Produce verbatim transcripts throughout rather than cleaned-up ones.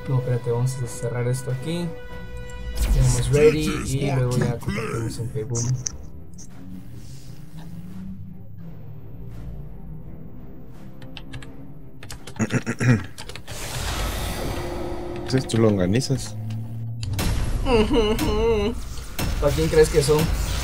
No, espérate, vamos a cerrar esto aquí. Tenemos ready y luego ya compartimos en Facebook. Entonces tú lo organizas. ¿Para quién crees que son?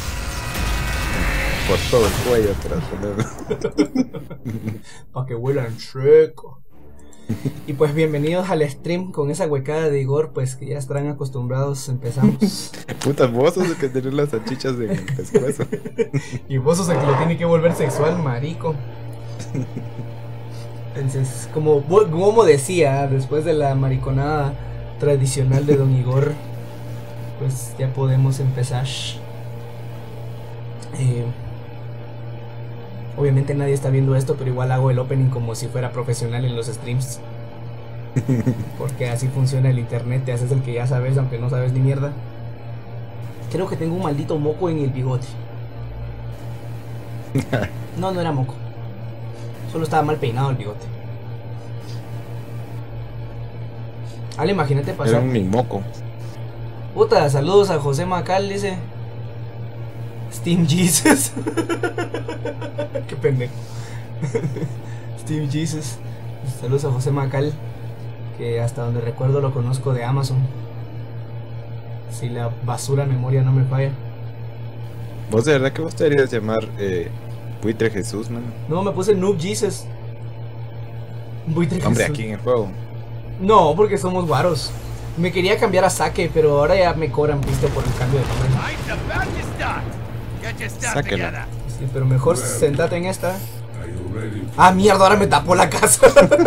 Por todo el cuello atrás. Para que huelan seco. Y pues bienvenidos al stream con esa huecada de Igor, pues que ya estarán acostumbrados. Empezamos. Putas, vos sos el que tenés las salchichas de pescuezo. Y vos sos el que lo tiene que volver sexual, marico. Entonces, como, como decía, después de la mariconada tradicional de Don Igor, pues ya podemos empezar. Eh, obviamente nadie está viendo esto, pero igual hago el opening como si fuera profesional en los streams. Porque así funciona el internet, te haces el que ya sabes, aunque no sabes ni mierda. Creo que tengo un maldito moco en el bigote. No, no era moco. Solo estaba mal peinado el bigote. Ale, imagínate pasar. Era un mimoco. Puta, saludos a José Macal, dice Steam Jesus. Qué pendejo. Steam Jesus. Saludos a José Macal, que hasta donde recuerdo lo conozco de Amazon. Si la basura memoria no me falla. ¿Vos de verdad que vos te deberías llamar eh, Buitre Jesús, man? No, me puse Noob Jesus. Buitre Hombre, Jesús. aquí en el juego. No, porque somos guaros. Me quería cambiar a Sake, pero ahora ya me cobran pista por el cambio de nombre. Sáquela. Sí, pero mejor sentate en esta. Ah, mierda, ahora me tapó la casa.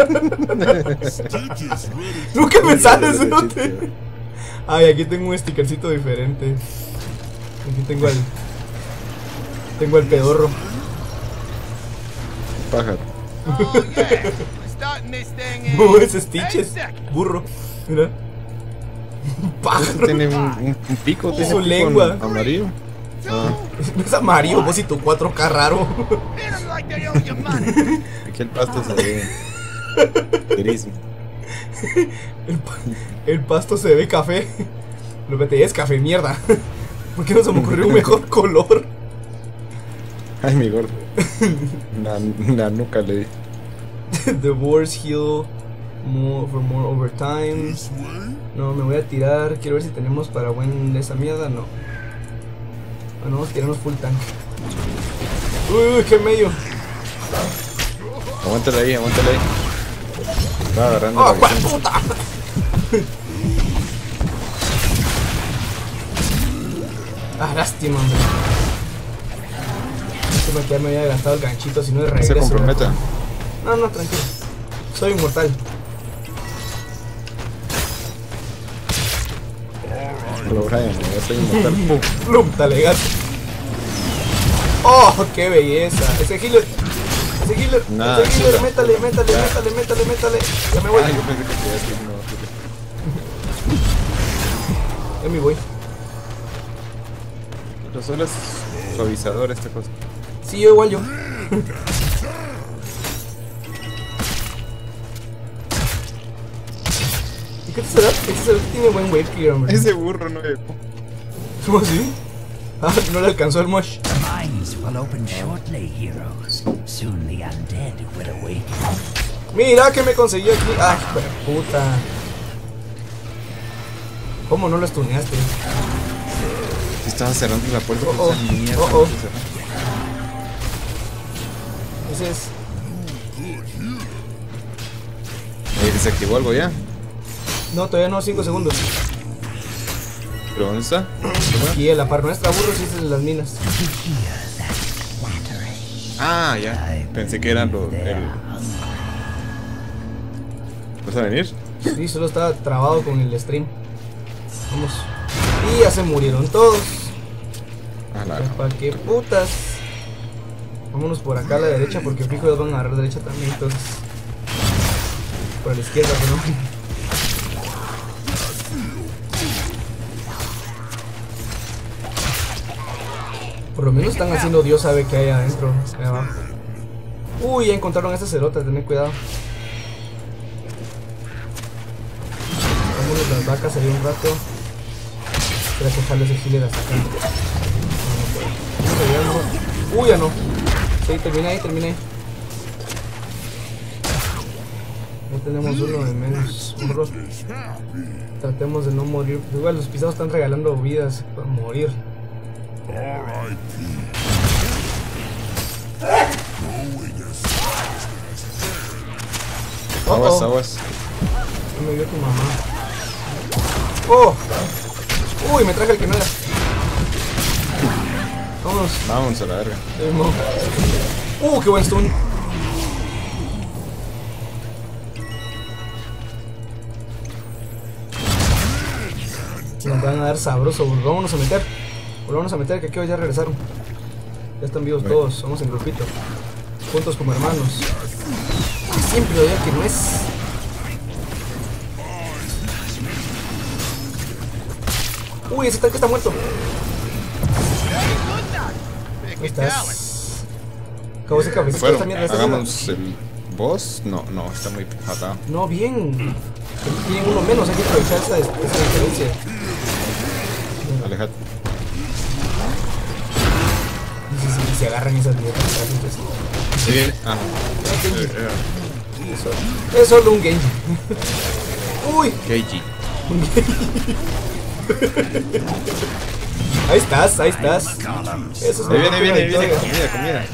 Nunca me sales, ¿no? Ay, aquí tengo un stickercito diferente. Aquí tengo el... Tengo el pedorro. Pájaro. No, es Stitches. Burro. Mira. Pájaro. Tiene un, un, un pico, tiene Su un pico lengua. amarillo. Ah, Es amarillo, vos y tu cuatro K raro. aquí el pasto se ve gris. El, pa el pasto se ve café. Lo que te digo es café, mierda. ¿Por qué no se me ocurrió un mejor color? Ay, mi gordo. La, la nuca le di. The Wars heal more, for more overtime. No, me voy a tirar. Quiero ver si tenemos para buen esa mierda. No. Bueno, vamos a tirarnos full tank. Uy, uy, qué medio. Aguántale ahí, aguántale ahí. Estaba agarrando ¡Oh, la cuál visión. puta! Ah, lástima, hombre. Lástima que ya me había gastado el ganchito, si no de No regreso. se comprometa. No, no, tranquilo. Soy inmortal. Lo Brian, yo soy inmortal. Pum. Plum, dale, gato. ¡Oh, qué belleza! Ese healer. Ese healer. Nada, ese healer. chuta. Métale, métale, Ya. métale, métale, métale. Ya me voy. Ay, yo pensé que te ibas a decir no. Ya me voy. Pero solo es suavizador esta cosa. Sí, yo igual yo. ¿Y qué te será? Este será tiene buen wave clear, hombre. Ese burro no es. ¿Cómo así? Ah, no le alcanzó el mosh. The mines will open shortly, heroes. Soon the undead will awaken. Mira que me conseguí aquí. Ay, puta. ¿Cómo no lo stuneaste? Si estaba cerrando la puerta Oh, con oh. esa mierda. Oh, oh. no se cerró. Ese es. Eh, ¿Desactivó algo ya? No, todavía no, cinco segundos. ¿Pero dónde está? Aquí a la par nuestra, burro, si es en las minas. Ah, ya. Pensé que eran los. El... ¿Vas a venir? Sí, solo estaba trabado con el stream. Vamos. Y ya se murieron todos. Ah, la. Pues, ¿para qué putas? Vámonos por acá a la derecha porque fijo ellos van a agarrar derecha también, entonces. Por la izquierda, pero no. Por lo menos están haciendo Dios sabe que hay adentro, ahí abajo. Uy, ya encontraron a estas cerotas, tened cuidado. las vacas ahí un rato. Espera que jale ese healer hasta acá. No, no puedo. Uy, ya no. Sí, termina ahí, termina ahí. Ya tenemos uno de menos. Morro. Tratemos de no morir. Igual los pisados están regalando vidas para morir. Oh, Aguas, oh. aguas. No me vio tu mamá. Oh. Uy, me traje el que no era. Vámonos. Vamos a la verga. Uh, qué buen stun. Nos van a dar sabroso. Vámonos a meter. Volvamos a meter, que aquí ya regresaron. Ya están vivos bueno. todos. Vamos en grupito. Juntos como hermanos. Siempre lo digo que no es. Uy, ese tanque está muerto. Ahí estás. Acabó ese cabecito. Bueno, Esta mierda, esta hagamos el boss. No, no, está muy atado. No, bien. Tienen uno menos, hay que aprovechar esa, esa diferencia. Alejate. Y si, si, si se agarran esas mierdas, pues. Sí, viene. Ah, Genji. eh, eh. Eso- Es solo un Genji. Uy, Keiji. un Genji. Ahí estás, ahí estás. Eso es Ahí viene, una viene, viene. victoria. Comida, comida.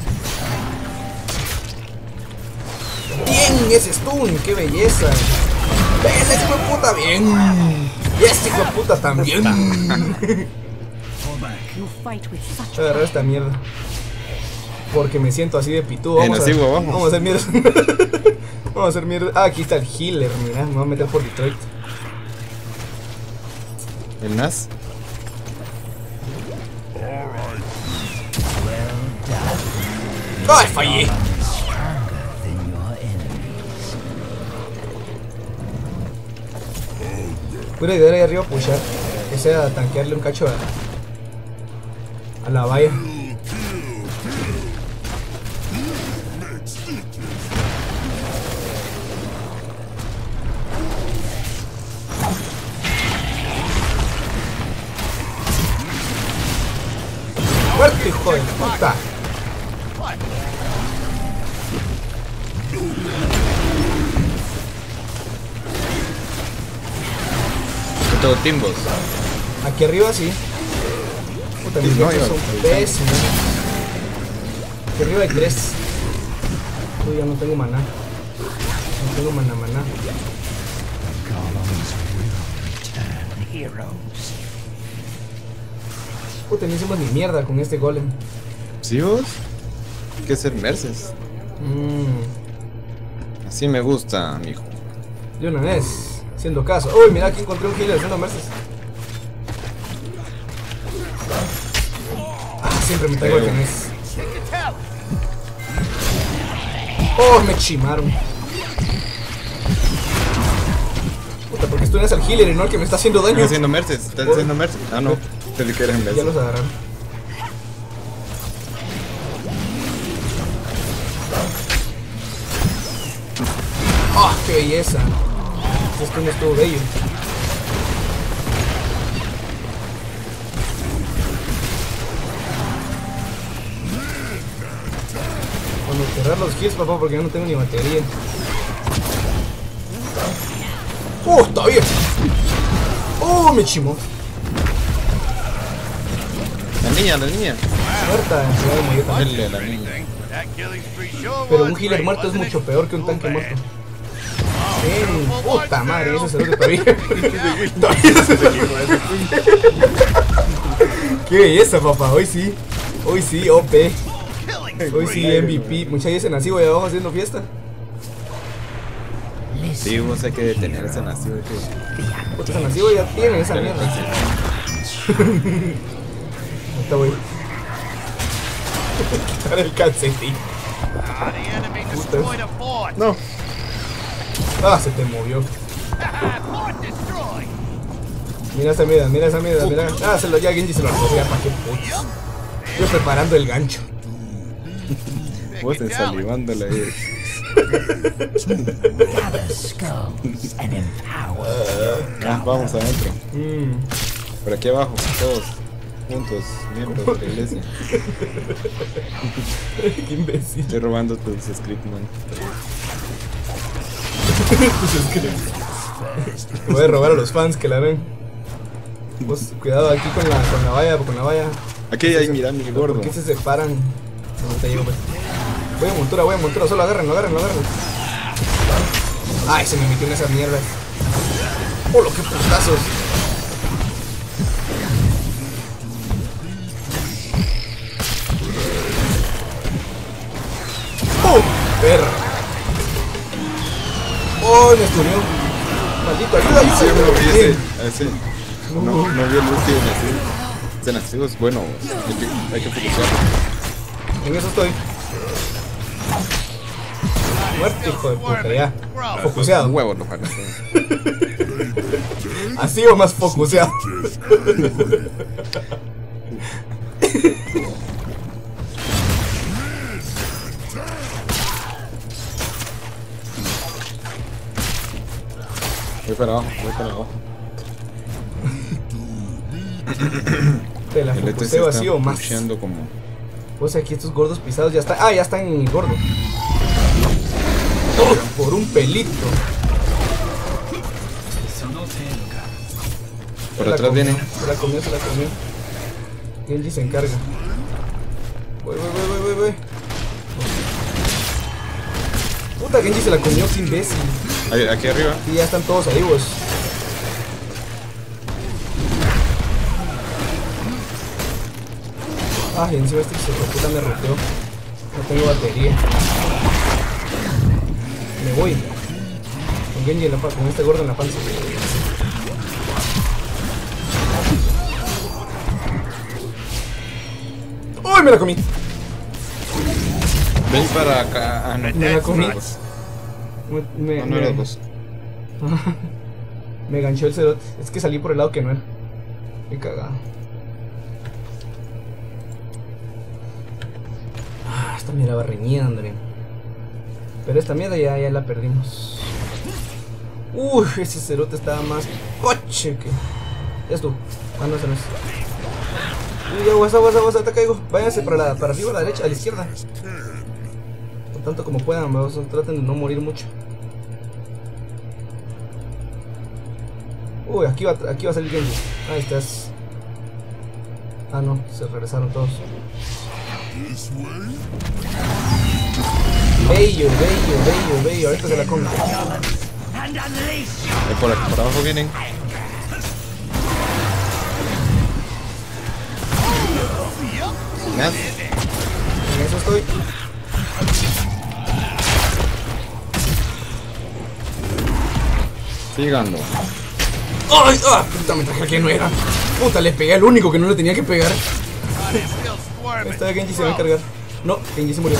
Bien, ese stun, qué belleza. Ven, ese hijo de puta, bien. Y este hijo de puta también. You fight with such Voy a agarrar esta mierda. Porque me siento así de pitudo. En Vamos, así, a, vamos. vamos a hacer mierda. Vamos a hacer mierda. Ah, aquí está el healer, mira. Me voy a meter por Detroit. El Nas. ¡Ay, fallé! Than your enemies. Pura idea ahí arriba pushar. Que sea tanquearle un cacho a, a la valla. ¡Muerte, hijo de puta! Todo timbos. Aquí arriba sí. Puta, mis Sí, no, flechas iba. son pésimos. Aquí arriba hay tres. Uy, ya no tengo maná. No tengo maná, maná. Golems will return heroes. Puta, no hicimos ni mierda con este golem. ¿Sí vos? Hay que ser merces. Mmm. Así me gusta, mijo. De una vez, haciendo caso. Uy, mira, aquí encontré un healer haciendo merces. Ah, siempre me traigo el que no es. Oh, me chimaron. Puta, porque tú eres el healer y no el que me está haciendo daño. Están haciendo merces, están haciendo merces. Ah, no. Te le quieres en Ya merces. los agarraron. ¡Ah, qué belleza! Esto no estuvo bello. Bueno, cerrar los kills, papá, porque yo no tengo ni batería. ¡Uh, está bien! ¡Oh, me chimó! La niña, la niña. Muerta, ya me murió también. Dale a la niña. Pero un healer muerto es mucho peor que un tanque muerto. Bien, puta madre, ese cerote todavía. Todavía se Qué belleza, papá, hoy sí. Hoy sí, O P. Hoy sí, M V P. Muchas veces nací voy abajo haciendo fiesta. Sí, vos hay que detener ese nacido. Puta, ese nací ya tienen esa mierda. Ahorita voy. Quitar el calcetín. Putas. No. Ah, se te movió. Mira esa mierda, mira esa mierda, mira. Ah, se lo ya Genji se lo arrojó, para qué putos. Yo preparando el gancho. Vos ensalivándole ahí. Gather skulls and empower your Ah, vamos adentro. Mm. Por aquí abajo, todos juntos, miembros de la iglesia. Qué imbécil. Estoy robando tus script, man. Te voy a robar a los fans que la ven. Vos, cuidado aquí con la, con la valla, con la valla. Aquí hay, mira, mi gordo. ¿Por qué se separan? No te llevo, pues. Voy a montura, voy a montura, solo agárrenlo, agárrenlo, agárrenlo. Ay, se me metió en esa mierda. ¡Oh, lo que putazos! ¡Oh! ¡Perra! ¡Oh, me esturió! ¡Maldito, ayuda! Sí, no vi ese, Bien. ese. No, no vi el ulti de Nacido. De Nacido es bueno, hay que, hay que focusearlo. En eso estoy. Muerte, hijo de puta, ya. Focuseado. Un huevo, no, Juan. Así o más focuseado. Voy para abajo, voy para abajo. Te la El E T C focuseo así o está más. pusheando como... Pues aquí estos gordos pisados ya están. Ah, ya están en el gordo. Todo por un pelito. Por Se la atrás comió, viene. Se la comió, se la comió. Genji se encarga. Voy, voy, voy, voy, voy, voy. Puta, Genji se la comió, qué imbécil. Ahí, aquí arriba. Y ya están todos ahí, vos. Ay, encima este hijo de puta me roteó. No tengo batería. Me voy. Con Genji en la panza, con este gordo en la panza. ¡Uy, me la comí! Ven para acá. Ah, no. Me la comí. No, Me, me, no, no me- eras vos. me ganchó el cerote. Es que salí por el lado que no era. Qué cagado. Ah, esta mierda va reñida, André. Pero esta mierda ya, ya la perdimos. Uy, ese cerote estaba más coche que... Es tú. Ah, no, ese no es. Uy, aguas, aguas, aguas, te caigo. Váyanse para, la, para arriba, a la derecha, a la izquierda. Tanto como puedan, vamos, traten de no morir mucho. Uy, aquí va, aquí va a salir Genji. Ahí estás. Ah, no, se regresaron todos. Bello, bello, bello, bello. Ahorita se la come. Ahí por, aquí, por abajo vienen. Nada. En eso estoy. Sigando. ¡Ay! ¡Ah! Puta, me traje que no era. Puta, le pegué al único que no le tenía que pegar. Esta Genji se va a encargar. No, Genji se murió.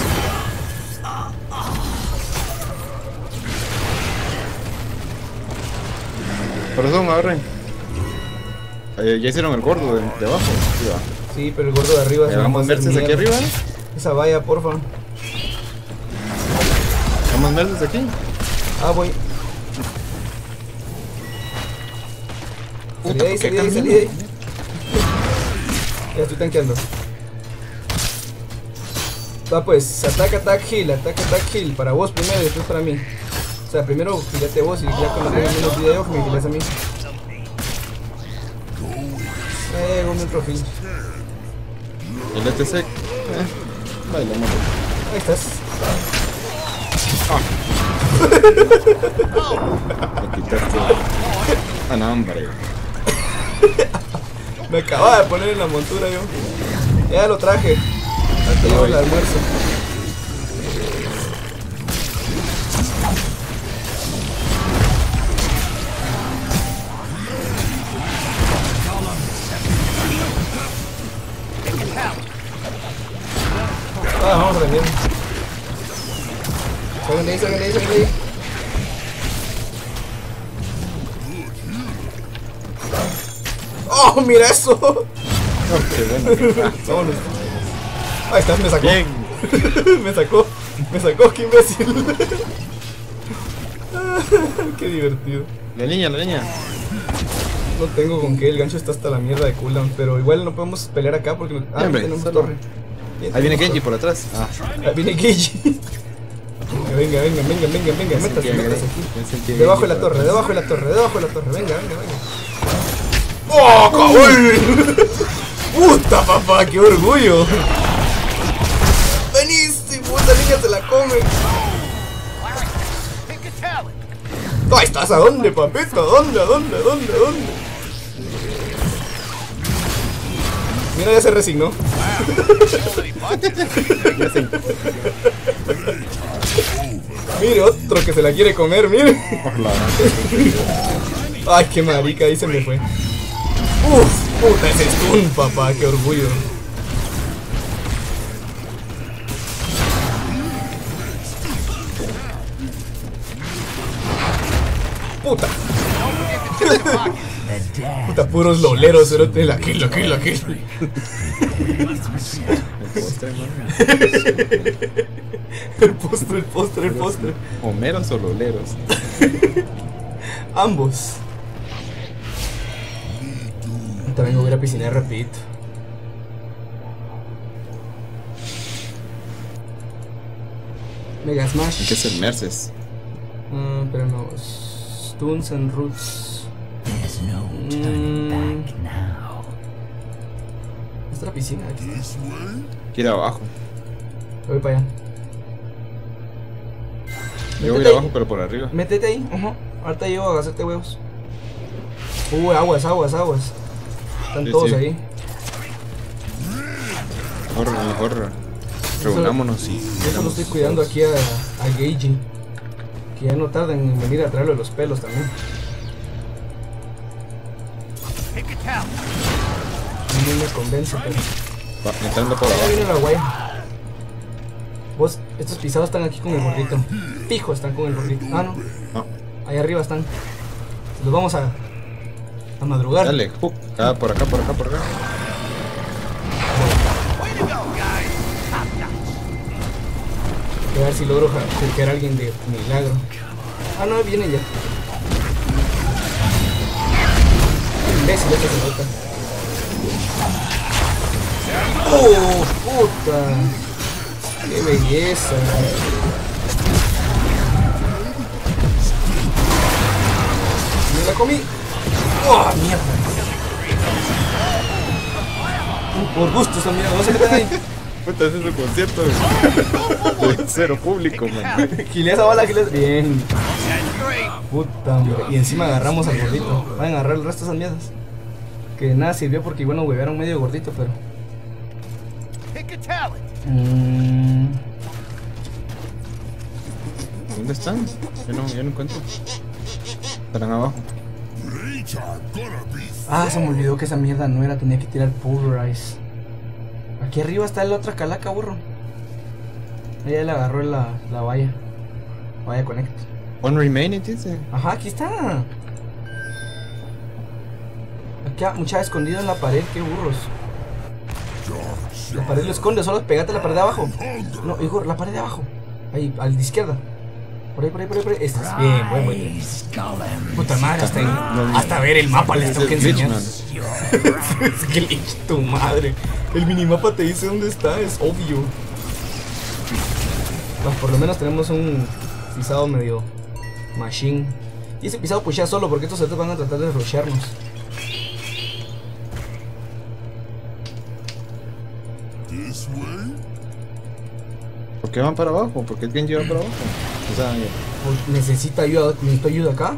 Perdón, agarren. Eh, ya hicieron el gordo de, de abajo. Sí, va. Sí, pero el gordo de arriba Eh, se va a vamos hacer verses aquí mierda. arriba. ¿eh? Esa valla, porfa. Vamos verses aquí. Ah, voy. Salí Puta, de ahí, ¿por qué salí de ahí, salí camino? de ahí. Ya estoy tanqueando. Va pues, ataca, ataca, heal, ataca, ataca, heal. Para vos primero y después para mí. O sea, primero gilate vos y ya cuando tenga menos vida yo que me giles a mí. Eh, un otro heal. El E T C. Eh, bailamos. Ahí estás. Me quitaste. Ah, no, hombre. Me acababa de poner en la montura yo. Ya lo traje. Hasta llevo el almuerzo. Ah, vamos a rendir. Salgan de ahí, salgan de ahí, salgan de ahí. ¡Oh, mira eso! Oh, qué bueno. Vámonos. Ahí está, me sacó. Bien. me sacó, me sacó, qué imbécil. Qué divertido. La niña, la niña. No tengo con qué, el gancho está hasta la mierda de cooldown. Pero igual no podemos pelear acá porque no, ah, no Hombre, tenemos solo- torre. Bien, Ahí viene tenemos Genji torre. por atrás. Ah, Ahí viene Genji. Venga, venga, venga, venga, venga, pensé métase, que- métase aquí. pensé que Debajo de Genji la por torre, atrás. debajo de la torre, debajo de la torre. Venga, venga, venga. ¡Oh, cabrón! ¡Puta, papá! ¡Qué orgullo! ¡Buenísimo! ¡Esa niña se la come! ¡Ahí estás! ¿A dónde, papito? ¿A dónde? ¿A dónde? ¿A dónde? ¿A dónde? Mira, ya se resignó. Ya se- Mire, otro que se la quiere comer, mire. por la- Ay, qué marica, ahí se me fue. Uf, puta, ese stun, papá, qué orgullo. Puta, The dead. puta, puros loleros, pero te la kill, la kill, la kill. el postre, man. El postre, el postre, el postre. Homeros o loleros. Ambos. También voy a ir a piscinar rapidito. Mega Smash. Hay que ser Merces. Ah, pero no. Stuns and Roots. There's no turning Mm. back now. ¿Dónde está la piscina? Aquí está. Quiero abajo. Voy para allá. Yo voy a ir Métete abajo, ahí. pero por arriba. Métete ahí. Ajá. Ahorita llevo a hacerte huevos. Uy, aguas, aguas, aguas. Están Sí, todos sí. ahí. Mejor, mejor. Reunámonos y. Yo solo estoy cuidando aquí a, a Geiji. Que ya no tardan en venir a traerlo de los pelos también. No me convence, pero. Va, entrando por Ya abajo. viene la guaya. Vos, estos pisados están aquí con el gordito. Fijo están con el gordito. Ah, no. No. Ahí arriba están. Los vamos a. a madrugar. Dale, ¡puc! Ah, por acá, por acá, por acá. Voy a ver si logro hackear a alguien de milagro. Ah, no, viene ya. Imbécil, esta se nota. ¡Oh, puta! ¡Qué belleza! ¡Me la comí! ¡Oh, mierda! Por gusto esa mierda, no sé qué están ahí. Puta, ese es un concierto de, de cero público, man. Gilea esa bala, gilea. Bien. Puta, hombre. Y encima agarramos al gordito. Van a agarrar el resto de esas mierdas. Que nada sirvió porque, bueno, huevearon medio gordito, pero. Mm, ¿Dónde están? Yo no, yo no encuentro. Estarán abajo. Ah, se me olvidó que esa mierda no era. Tenía que tirar Pulverize. Aquí arriba está la otra calaca, burro. Ella le agarró la, la valla. Vaya connect. One remaining, dice. Ajá, aquí está. Aquí ha mucha escondido en la pared, qué burros. La pared lo esconde, solo pegate a la pared de abajo. No, Igor, la pared de abajo. Ahí, al de izquierda. Por ahí, por ahí, por ahí, por ahí. Este es bien, buen, buen. Rise, Golem. Puta madre, hasta, en- hasta ver el mapa les tengo que Ese es enseñar. Richman. Es glitch, tu madre. El minimapa te dice dónde está, es obvio. Pues por lo menos tenemos un pisado medio machine. Y ese pisado pushea solo porque estos otros van a tratar de rushearnos. ¿Por qué van para abajo? ¿Por qué el Genji va para abajo? O sea, ya. Pues, necesita ayuda, necesito ayuda acá.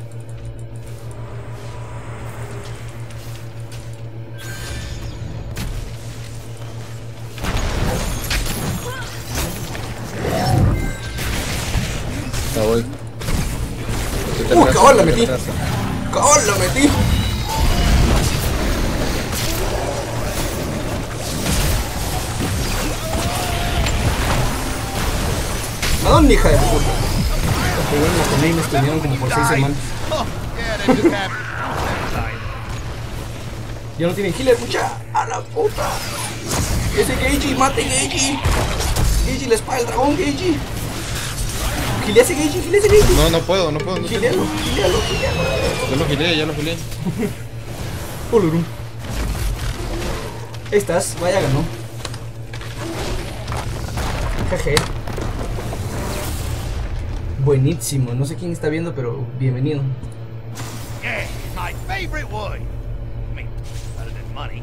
Ya voy. ¡Uh, cabal, la metí! ¡Cabal, la metí! ¿A dónde, hija de puta? Que bueno, la comí y me estuvieron como por seis semanas. Ya no tienen healer, mucha. ¡A la puta! Ese Geiji, mate Geiji. Geiji, la espada del dragón, Geiji. Gilea ese Geiji, gilea ese Geiji. No, no puedo, no puedo. No Gilealo, gilealo, gilealo. Ya lo gileé, ya lo gileé. Olurum. Ahí estás, vaya ganó. Jeje. Buenísimo, no sé quién está viendo, pero bienvenido. Yeah, my favorite wood. I mean, better than money.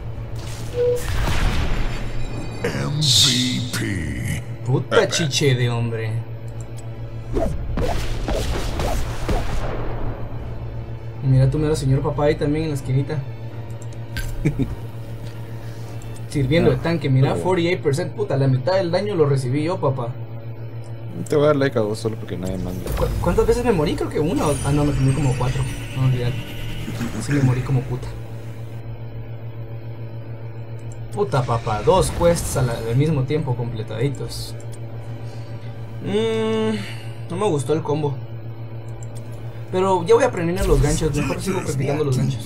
M V P. Puta chiche de hombre. Y mira tu mero señor papá ahí también en la esquinita. Sirviendo de tanque, mira, cuarenta y ocho por ciento. Puta, la mitad del daño lo recibí yo, papá. Te voy a dar like a vos solo porque nadie manda. ¿Cu ¿Cuántas veces me morí? Creo que una. Ah, no, me comí como cuatro. No olvidar. Sí, me morí como puta. Puta, papá. Dos quests al, al mismo tiempo completaditos. Mmm. No me gustó el combo. Pero ya voy a aprender los ganchos. Mejor sigo practicando los ganchos.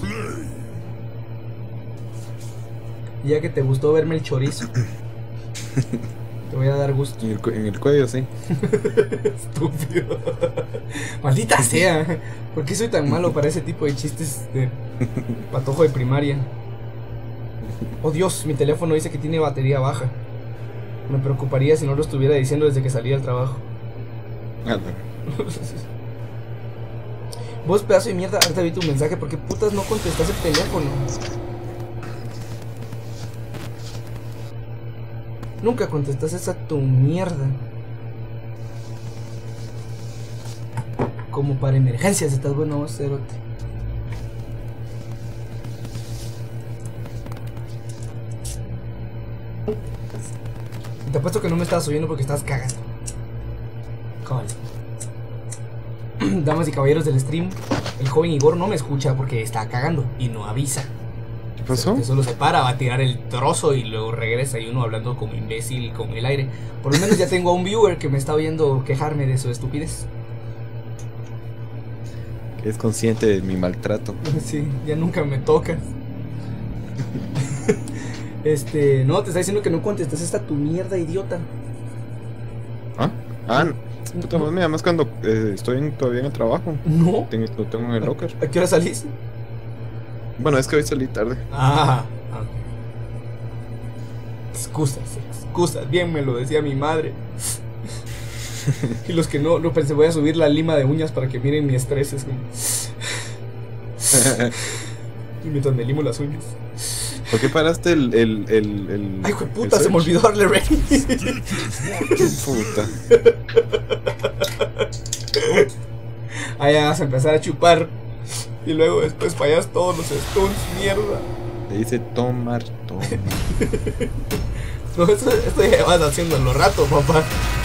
Ya que te gustó verme el chorizo, te voy a dar gusto. En el, cu en el cuello, sí. Estúpido. Maldita sea. ¿Por qué soy tan malo para ese tipo de chistes de patojo de primaria? Oh Dios, mi teléfono dice que tiene batería baja. Me preocuparía si no lo estuviera diciendo desde que salí del trabajo. Vos, pedazo de mierda, ahorita vi tu mensaje. ¿Por qué putas no contestas el teléfono? Nunca contestas esa tu mierda. Como para emergencias, estás bueno vos, cerote. Te apuesto que no me estabas oyendo porque estabas cagando. Cabal. Damas y caballeros del stream, el joven Igor no me escucha porque está cagando y no avisa. ¿Qué pasó? Que solo se para, va a tirar el trozo y luego regresa y uno hablando como imbécil con el aire. Por lo menos ya tengo a un viewer que me está oyendo quejarme de su estupidez. Es consciente de mi maltrato. Sí, ya nunca me tocas. Este, no, te está diciendo que no contestas esta tu mierda, idiota. ¿Ah? Ah, puta madre, mira, más cuando eh, estoy en, todavía en el trabajo. No. Tengo, lo tengo en el locker. ¿A qué hora salís? Bueno, es que hoy salí tarde. Ah, ok. Excusas, excusas, bien me lo decía mi madre. Y los que no, no pensé, voy a subir la lima de uñas para que miren mi estrés. Es como... Y mientras me limo las uñas. ¿Por qué paraste el... el, el, el Ay, hijo de puta, se me olvidó darle rey. Puta. Ahí vas a empezar a chupar. Y luego después fallas todos los stuns, mierda. Le dice tomar, tomar. No, esto, esto ya vas haciéndolo rato, papá.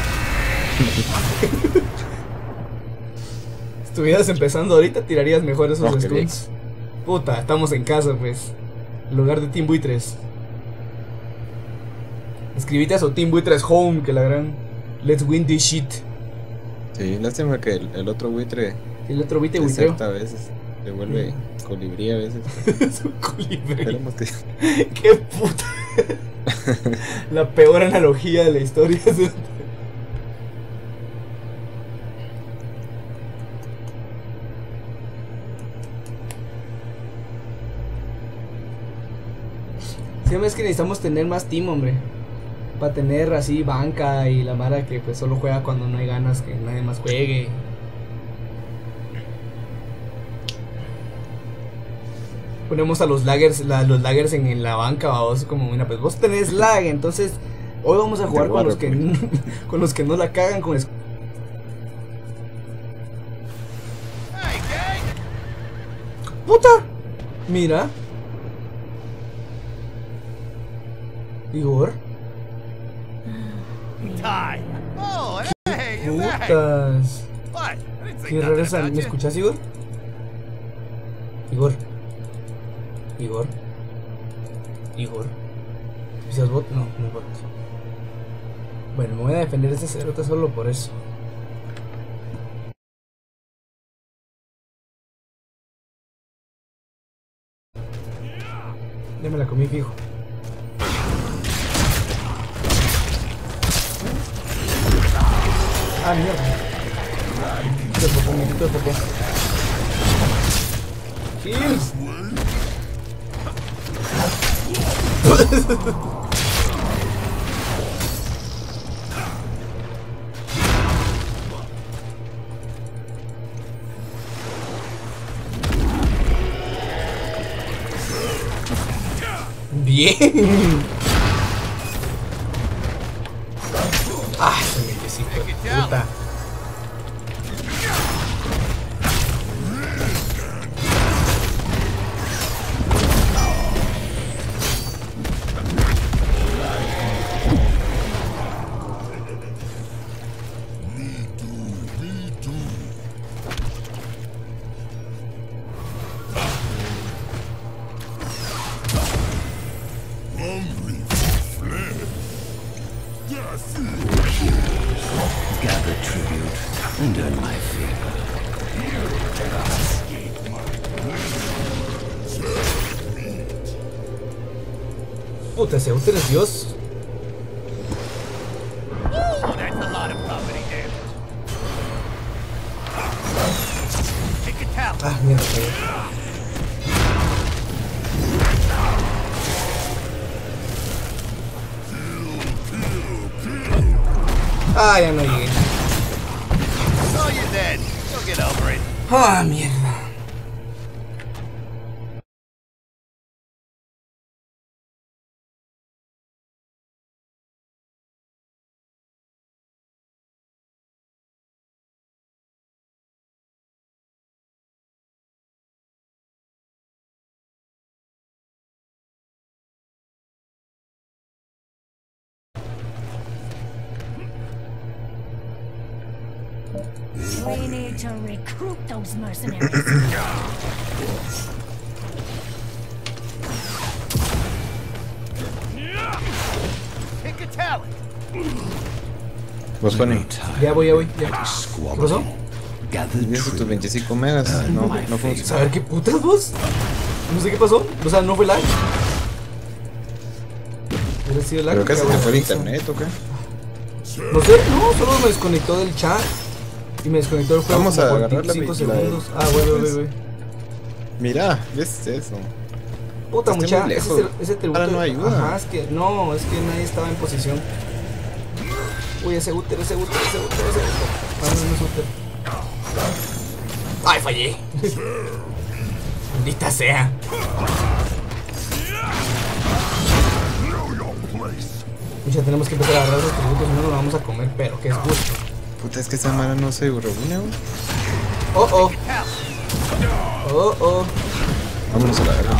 Estuvieras empezando ahorita, tirarías mejor esos Oh, stuns. Puta, estamos en casa, pues. En lugar de Team Buitres. Escribite a su Team Buitres Home, que la gran. Let's win this shit. Sí, lástima que el, el otro buitre El otro buitre buitreo. deserta a veces. Se vuelve colibrí a veces. Es un colibrí. Esperemos que... Qué puta. La peor analogía de la historia. Sí, es que necesitamos tener más team, hombre. Para tener así banca y la mara que pues solo juega cuando no hay ganas que nadie más juegue. Ponemos a los laggers, la, los laggers en, en la banca, vamos, como una pues vos tenés lag, entonces hoy vamos a jugar con los que con los que no la cagan con es ¡Puta! Mira. Igor. Time. Oh, hey, you're back. Putas. What? I didn't say Qué nothing raro esa. about ¿Me you. escuchas, Igor? Igor. Igor. Igor. ¿Pisas bot? No, no es bot. Bueno, me voy a defender de ese cerote solo por eso. Ya me la comí fijo. Ah, mierda. de poco, un minutito de poco. Heal. Bien. Ah, se me quisito, puta. Gather tribute and earn my favor. Puta, ese Uther es Dios. Oh, that's a lot of property damage. Take a towel. Ah, mierda, caí. Ah, ya no llegué. So you're dead. You'll get over it. Ah, mierda. We need to recruit those mercenaries. Pick a talent. Vos Fanny, Ya voy, ya voy, ya. ¿Qué pasó? Gather ¿tienes tus tribute. veinticinco megas? No, no funciona. ¿Saber qué putas vos? No sé qué pasó. O sea, no fue lag. Hubiera sido lag. ¿Pero qué se te cabrón. fue el internet o qué? No sé, no, solo me desconectó del chat. Y me desconectó el juego. Vamos como a por agarrar la cinco película de- segundos. Ah, güey, güey, güey. Mira, ¿ves eso? Puta, Está mucha. muy Ese, lejos. ese tributo. Ahora no ayuda. Ajá, es que no, es que nadie estaba en posición. Uy, ese útero, ese útero, ese útero, ese útero. Ah, no, no es útero. ¡Ay, fallé! Maldita sea. Mucha, tenemos que empezar a agarrar los tributos, si no nos vamos a comer, pero que es gusto. Puta, es que esa mara no se reúne, güey. Oh, oh. Oh, oh. Vámonos a la verga.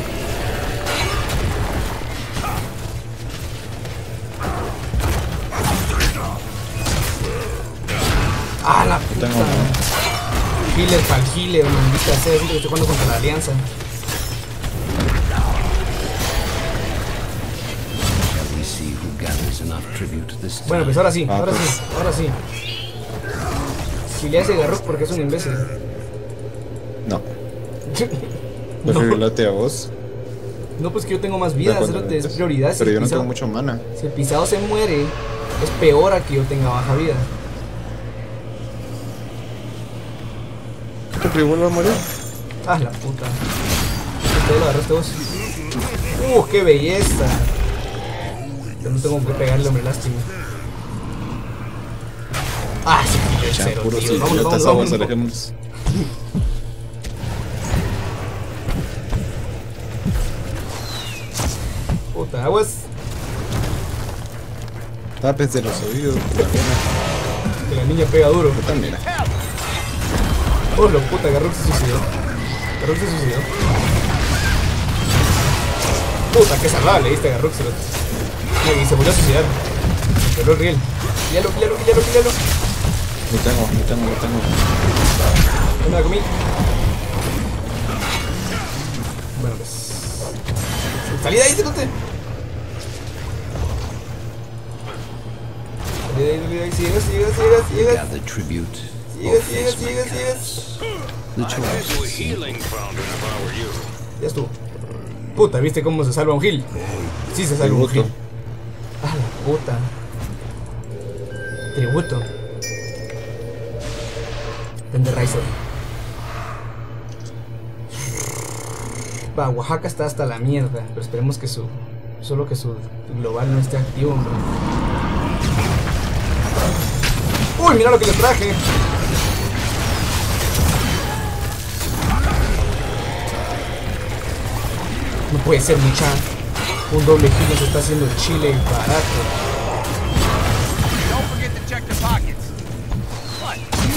Ah, la puta. tengo uno. Healer para el healer, maldita sea. Siento que estoy jugando contra la alianza. Shall we see who gathers enough tribute this time? Bueno, pues ahora sí, Ah, ahora pues. sí, ahora sí. Si le hace Garruk porque es un imbécil. No, preferirílate a vos. No, pues que yo tengo más vida, ¿De cuánto cerote, es metes? prioridad. Si Pero el yo no pisado- tengo mucho mana. Si el pisado se muere, es peor a que yo tenga baja vida. ¿Qué te vuelve a morir? Ah, la puta. Este lo agarraste vos. Uh, qué belleza. Yo no tengo que pegarle, hombre, lástima. Ah, sí, el Chan, cero, puros tío. Vámonos, idiotas, vámonos, aguas, vámonos. alejémonos. Puta, aguas. Tápense los oídos. La pena. Que la niña pega duro. Puta, mira. Oh, lo puta, Garruk se suicidó. Garruk se suicidó. Puta, qué salvada le diste a Garruk. Se, lo... no, y se volvió a suicidar. Pero el riel. Píllalo, píllalo, píllalo, píllalo. Lo tengo, lo tengo, lo tengo. No me la comí. Bueno, pues. Salí de ahí, cerote. Salí de ahí, salí de ahí. Si llegas, si llegas, si llegas, si llegas. Gather tribute. Si llegas, si llegas, si llegas, si llegas. The choice is simple. Ya estuvo. Puta, ¿viste cómo se salva un heal? Sí se salva un Tributo. heal. Ah, la puta. Tributo. Depende de Riser. Va, Oaxaca está hasta la mierda, pero esperemos que su... Solo que su global no esté activo, hombre. ¡Uy, mira lo que le traje! No puede ser, mucha. Un doble kill nos está haciendo el chile barato. Don't forget to check the pockets. What?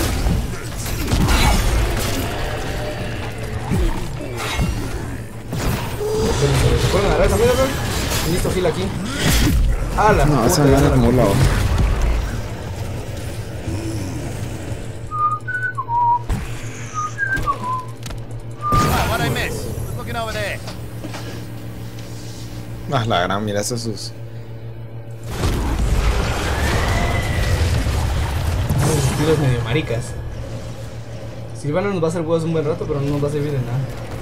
¿Se pueden agarrar esa mierda? Listo, heal aquí. ¡Ah, la No, puta! esa gana como la otra. Ah, what'd I miss? Who's looking over there? Ah, la gran, mira esos sus. Esos tiros medio maricas. Silvana nos va a hacer huevos un buen rato, pero no nos va a servir de nada.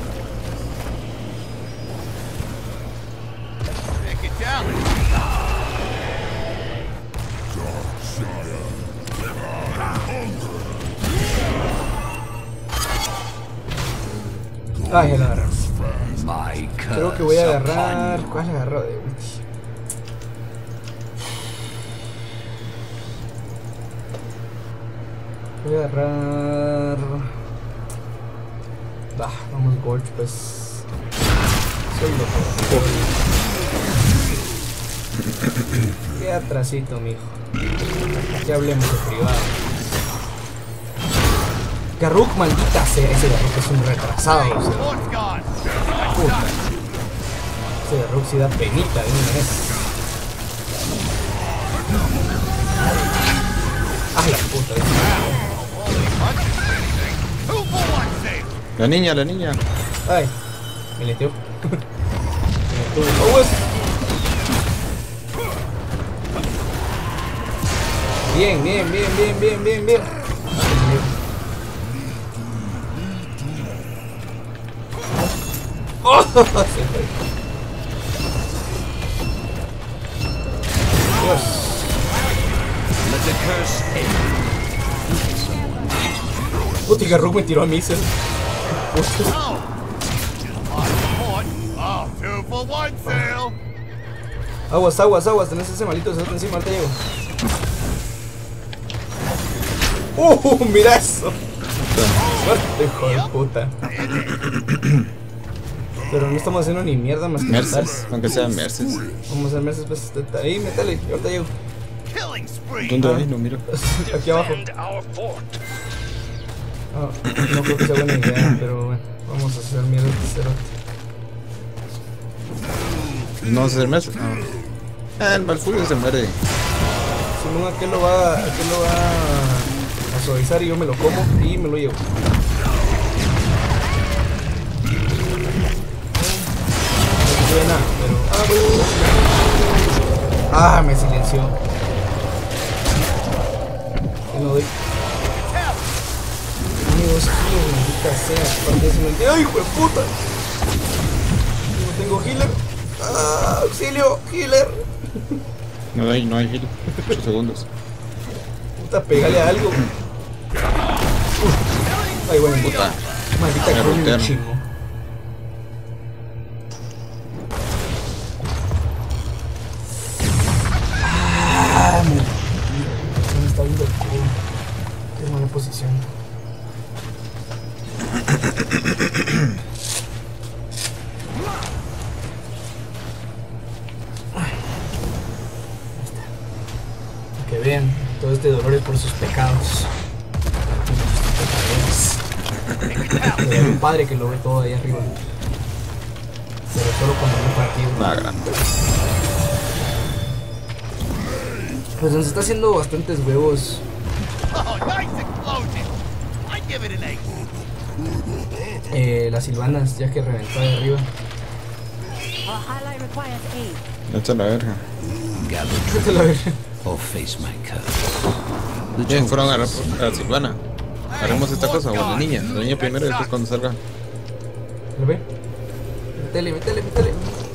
Pick it down. Ay, ya la agarré. My Creo que voy a curse agarrar. upon ¿Cuál agarró de ulti? Voy a agarrar. Bah, vamos Gorge, pues. Soy loco. Qué atrasito, mijo. Que hablemos de privado. Garruk, maldita sea. Ese Garruk es un retrasado. O sea, Sports gone. puta. Ese Garruk sí da penita de una vez. Ah, la puta. Two for one save. La niña, la niña. Ay, me leteó. Me leteó. ¡Oh, es! Bien, bien, bien, bien, bien, bien, bien. ¡Oh! Se fue. Dios. let the curse end. Puta, Garruk me tiró a mí, ¿sí? Oh. Just lost support. Oh, two for one sale. Aguas, aguas, aguas, tenés ese malito cerote encima, ahorita llego. ¡Uh! ¡Mira eso! Suerte, hijo de puta. Pero no estamos haciendo ni mierda más que matar. Merces, aunque sean Merces. Vamos a hacer Merces, pues. Ahí, métale, ahorita llego. Killing spree. ¿Dónde hay? No miro. Aquí abajo. Ah, no creo que sea buena idea, pero bueno. Vamos a hacer mierda de cerote. No vas a hacer Merces. Ah, el Malfurion se muere. Simón, aquel lo va, aquel lo va a suavizar y yo me lo como y me lo llevo. No tiene nada, pero... Ah, bueno. Ah, me silenció. Y no doy. Amigos, tío, maldita sea. Aparte de eso, me... ¡Ay, hijo de puta! No tengo healer. Ah, auxilio, healer. No hay, no hay heal. ocho segundos. Puta, pégale a algo. Uf. Ay, bueno, puta. Maldita Me que me rotearon. chingo. Ah, me... Se me está viendo el culo. Qué mala posición. Que vean, todo este dolor es por sus pecados. Pero hay un padre que lo ve todo ahí arriba. Pero solo cuando no partido. Nada grande. Pues nos está haciendo bastantes huevos. Oh, nice explosion. I give it an eight. Eh, las silvanas, ya que reventó ahí arriba. Our ally requires aid. Echa la verga. Gather Vete a la verga. or face my curse. The Bien, fueron a jungles agarrar a Silvana. Haremos esta cosa, o la niña. La niña primero y después cuando salga. ¿Lo ve? Métele, métele, métele.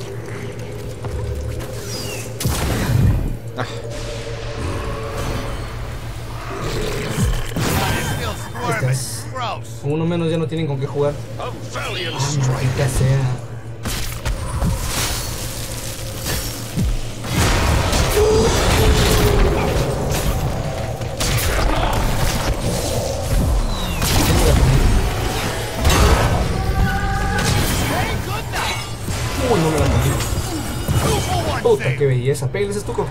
Ah, Still Ahí squirming. estás. gross. Con uno menos ya no tienen con qué jugar. A valiant Ah, strike. maldita sea. Uy, no me la cogí. Two for one Puta, thing. qué belleza. Pégale ese estuco.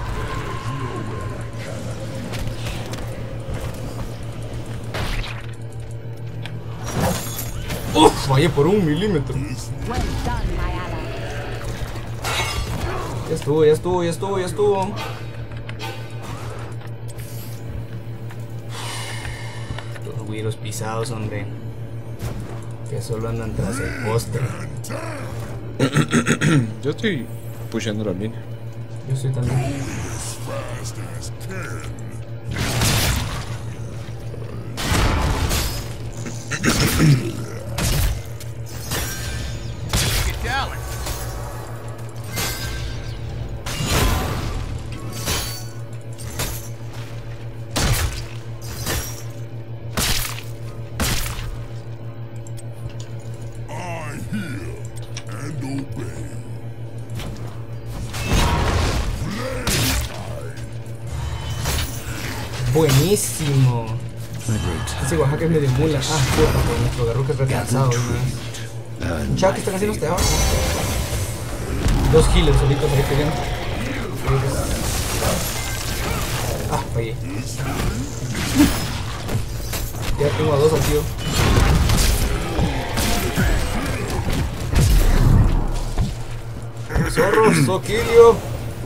Uf, vaya por un milímetro. Well done, my ally. Ya estuvo, ya estuvo, ya estuvo, ya estuvo. Los güiros pisados, hombre. Que solo andan tras el postre. Yo estoy pushando la mina. Yo estoy también. Get down. I hear and obey. Buenísimo. Ese Oaxaca es medio mula. Ah, puta, pero nuestro garruca es retrasado. ¿No? Chao, ¿qué están haciendo ustedes abajo? Dos healers solitos ahí peleando. Ah, fallé. Ya tengo a dos al tío. Zorro, Soquilio.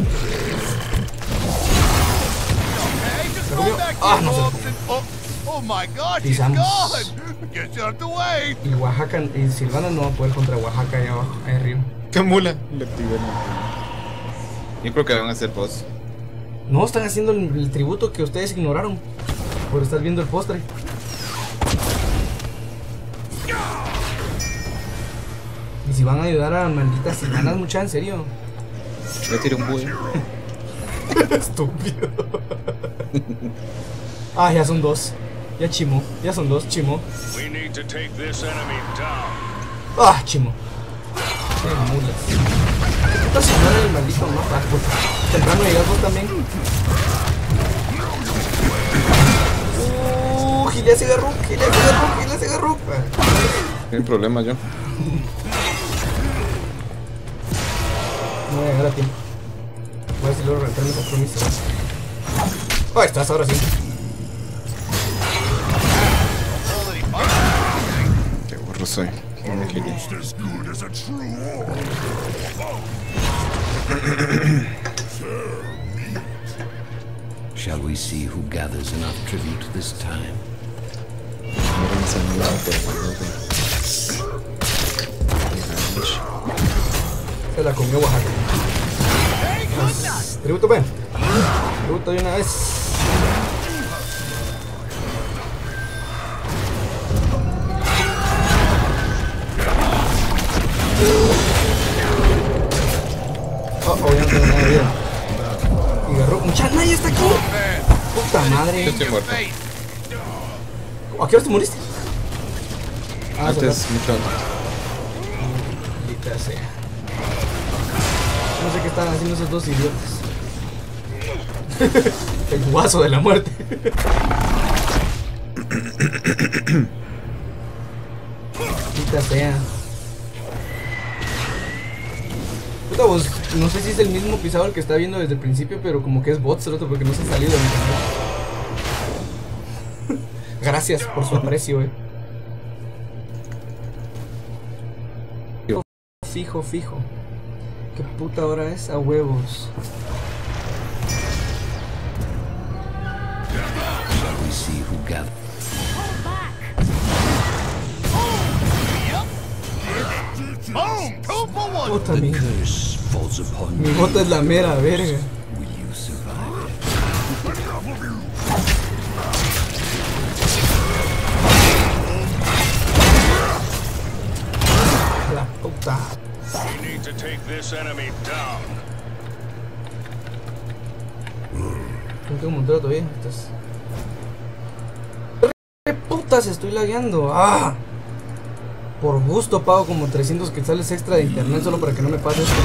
Hey, just Se go comió. back Ah, to no se your lo corpse and- Oh, oh my God, he's Pisamos. gone. Get out the way. Y Oaxaca y Silvana no va a poder contra Oaxaca allá abajo, ahí arriba. ¿Qué mula? Le activé la. Yo creo que van a hacer boss. No, están haciendo el, el tributo que ustedes ignoraron por estar viendo el postre. Y si van a ayudar a malditas Silvanas, mucha, en serio. Le tiré un bue. Estúpido. Ah, ya son dos. Ya chimo, ya son dos, chimo. We need to take this enemy down. Ah, chimo. Qué mulas. Puta Silvana, el maldito mapa. Temprano llegas vos también. Uh, Gilia se agarró, Gilia se agarró, Gilia se agarró. Tiene problemas yo. No voy a llegar a tiempo. Voy a ver si logro reventarme esa promesa. Ahí estás, ahora sí. Qué burro soy. No me quería. Almost as good as a true warrior. Shall we see who gathers enough tribute this time? Me han enseñado por favor. Se la comió Oaxaca. Tributo, ven. Tributo de una vez. Oh, oh, ya no tengo nada de vida. Y agarró. ¡Mucha, nadie está aquí! ¡Puta Yo madre! estoy muerto. ¿A qué hora te moriste? Ah, Antes, mucho antes. Maldita sea. No sé qué estaban haciendo esos dos idiotas. El guaso de la muerte. Maldita sea. Puta, vos, no sé si es el mismo pisador que está viendo desde el principio, pero como que es bot, el otro porque no se ha salido de mi canal. Gracias por su aprecio, eh. Fijo, fijo. ¿Qué puta hora es? A huevos. Shall we see who gathers? Boom! Two for one. Puta The mi, curse falls upon mi you. bota es la mera verga. Will you survive it? La puta. We need to take this enemy down. No tengo montado todavía. Estás. ¡Re puta! putas estoy lagueando? ¡Ah! Por gusto pago como trescientos quetzales extra de internet solo para que no me pase esto.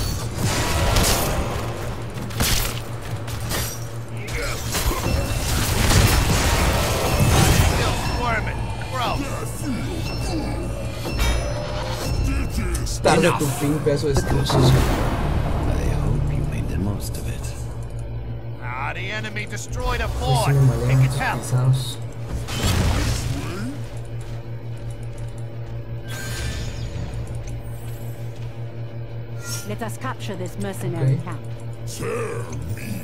Tarde tu fin, pedazo de estúpido. I hope you made the most of it. Ah, the enemy destroyed a Sí, fort. me malean Pick estos it out. pisados. Let us capture this mercenary Okay. camp. Tear meat.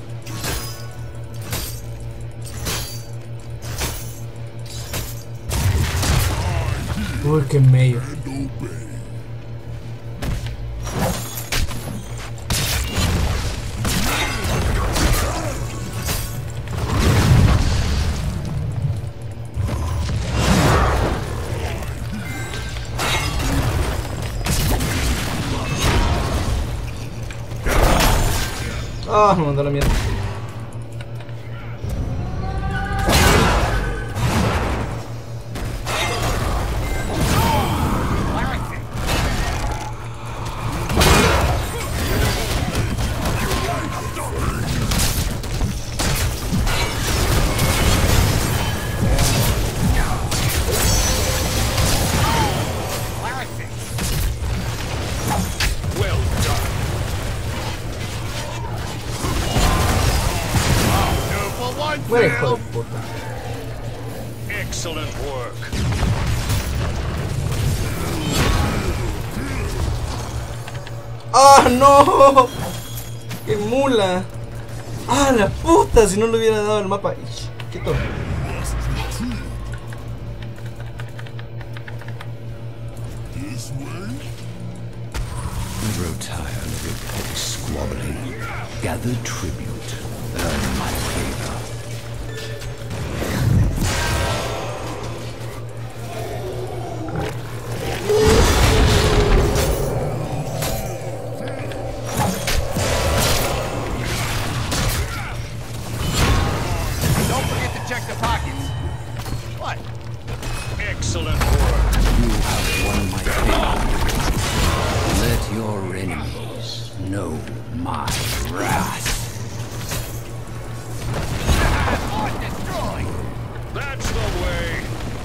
Uy, qué medio. And obey. Ah, me mandó la mierda. Muere, hijo de puta. Excellent work. ¡Ah, no! ¡Qué mula! ¡Ah, la puta! Si no le hubiera dado el mapa. Ish, quieto. This way? You grow tired of your petty squabbling. Gather tribute. Earn my favor. Don't forget to check the pockets. What? Excellent work. You have won my favor. Let your enemies know my wrath. Fort destroyed. That's the way.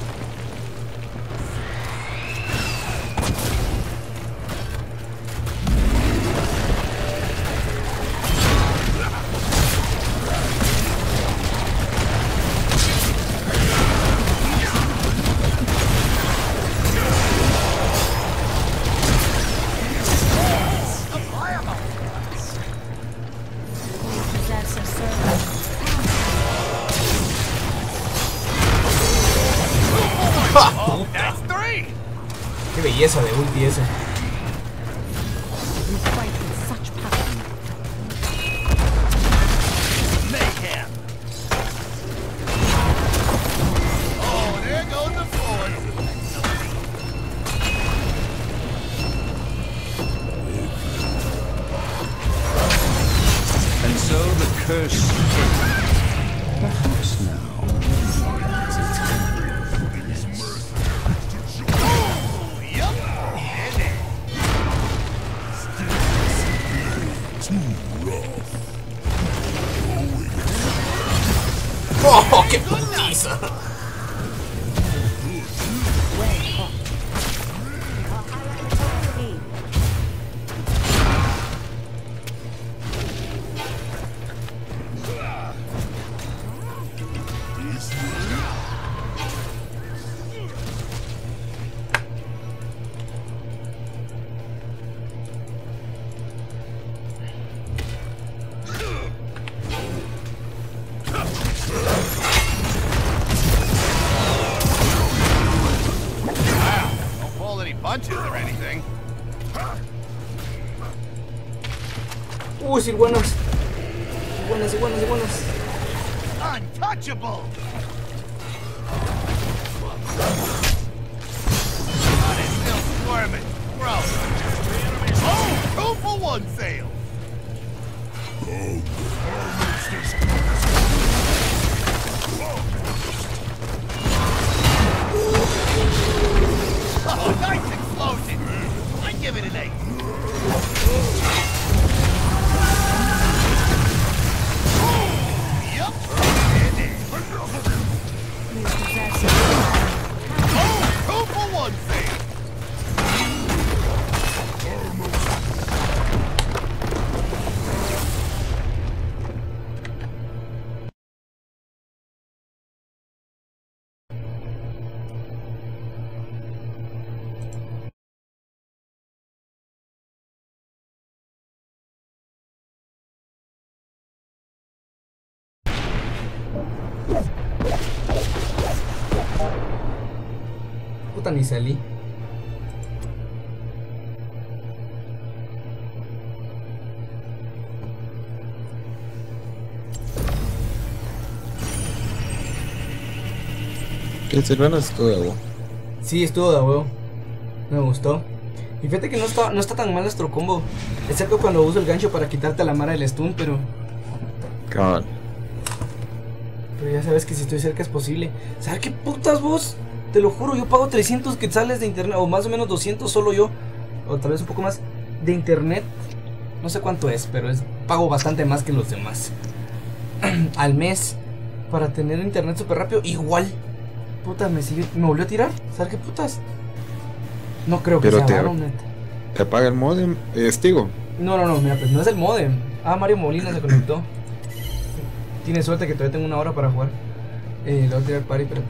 Possess a servant. Oh, that's three. Qué belleza de ulti ese. You fight with such passion. Mayhem. Oh, there goes the fort. And so the curse perhaps now. Yup. And there. ¡Oh, qué putiza! Don't pull any punches or anything. Uy, sí, buenas. Buenas, y buenas, y buenas. Untouchable. God, it's still squirming. Gross. Oh, two for one sale. Oh, nice explosion! I give it an eight. Yep. And it. Oh, two for one save. Puta, ni salí. El Silvano estuvo de huevo. Sí, estuvo de huevo. Me gustó. Y fíjate que no está, no está tan mal nuestro combo. Excepto cuando uso el gancho para quitarte a la mara del stun, pero... Cabal. Pero ya sabes que si estoy cerca es posible. ¿Sabes qué putas vos? Te lo juro, yo pago trescientos quetzales de internet. O más o menos doscientos solo yo. O tal vez un poco más de internet. No sé cuánto es, pero es pago bastante más que los demás. Al mes. Para tener internet súper rápido. Igual. Puta, me sigue. ¿Me volvió a tirar? ¿Sabes qué putas? No creo que Pero sea te- Baron, neta. ¿Te apaga el modem? Eh, Stigo. No, no, no, mira, pues no es el modem. Ah, Mario Molina se conectó. Tiene suerte que todavía tengo una hora para jugar. Eh, le voy a tirar party, espérate.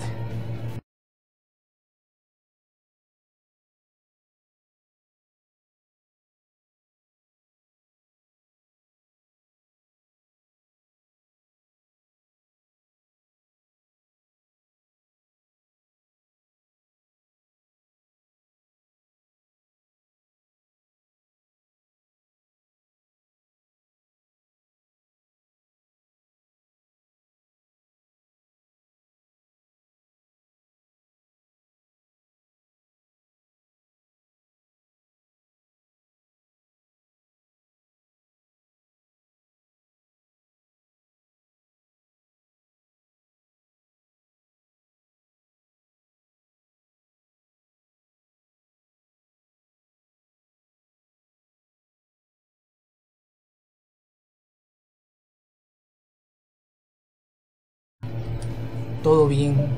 Todo bien.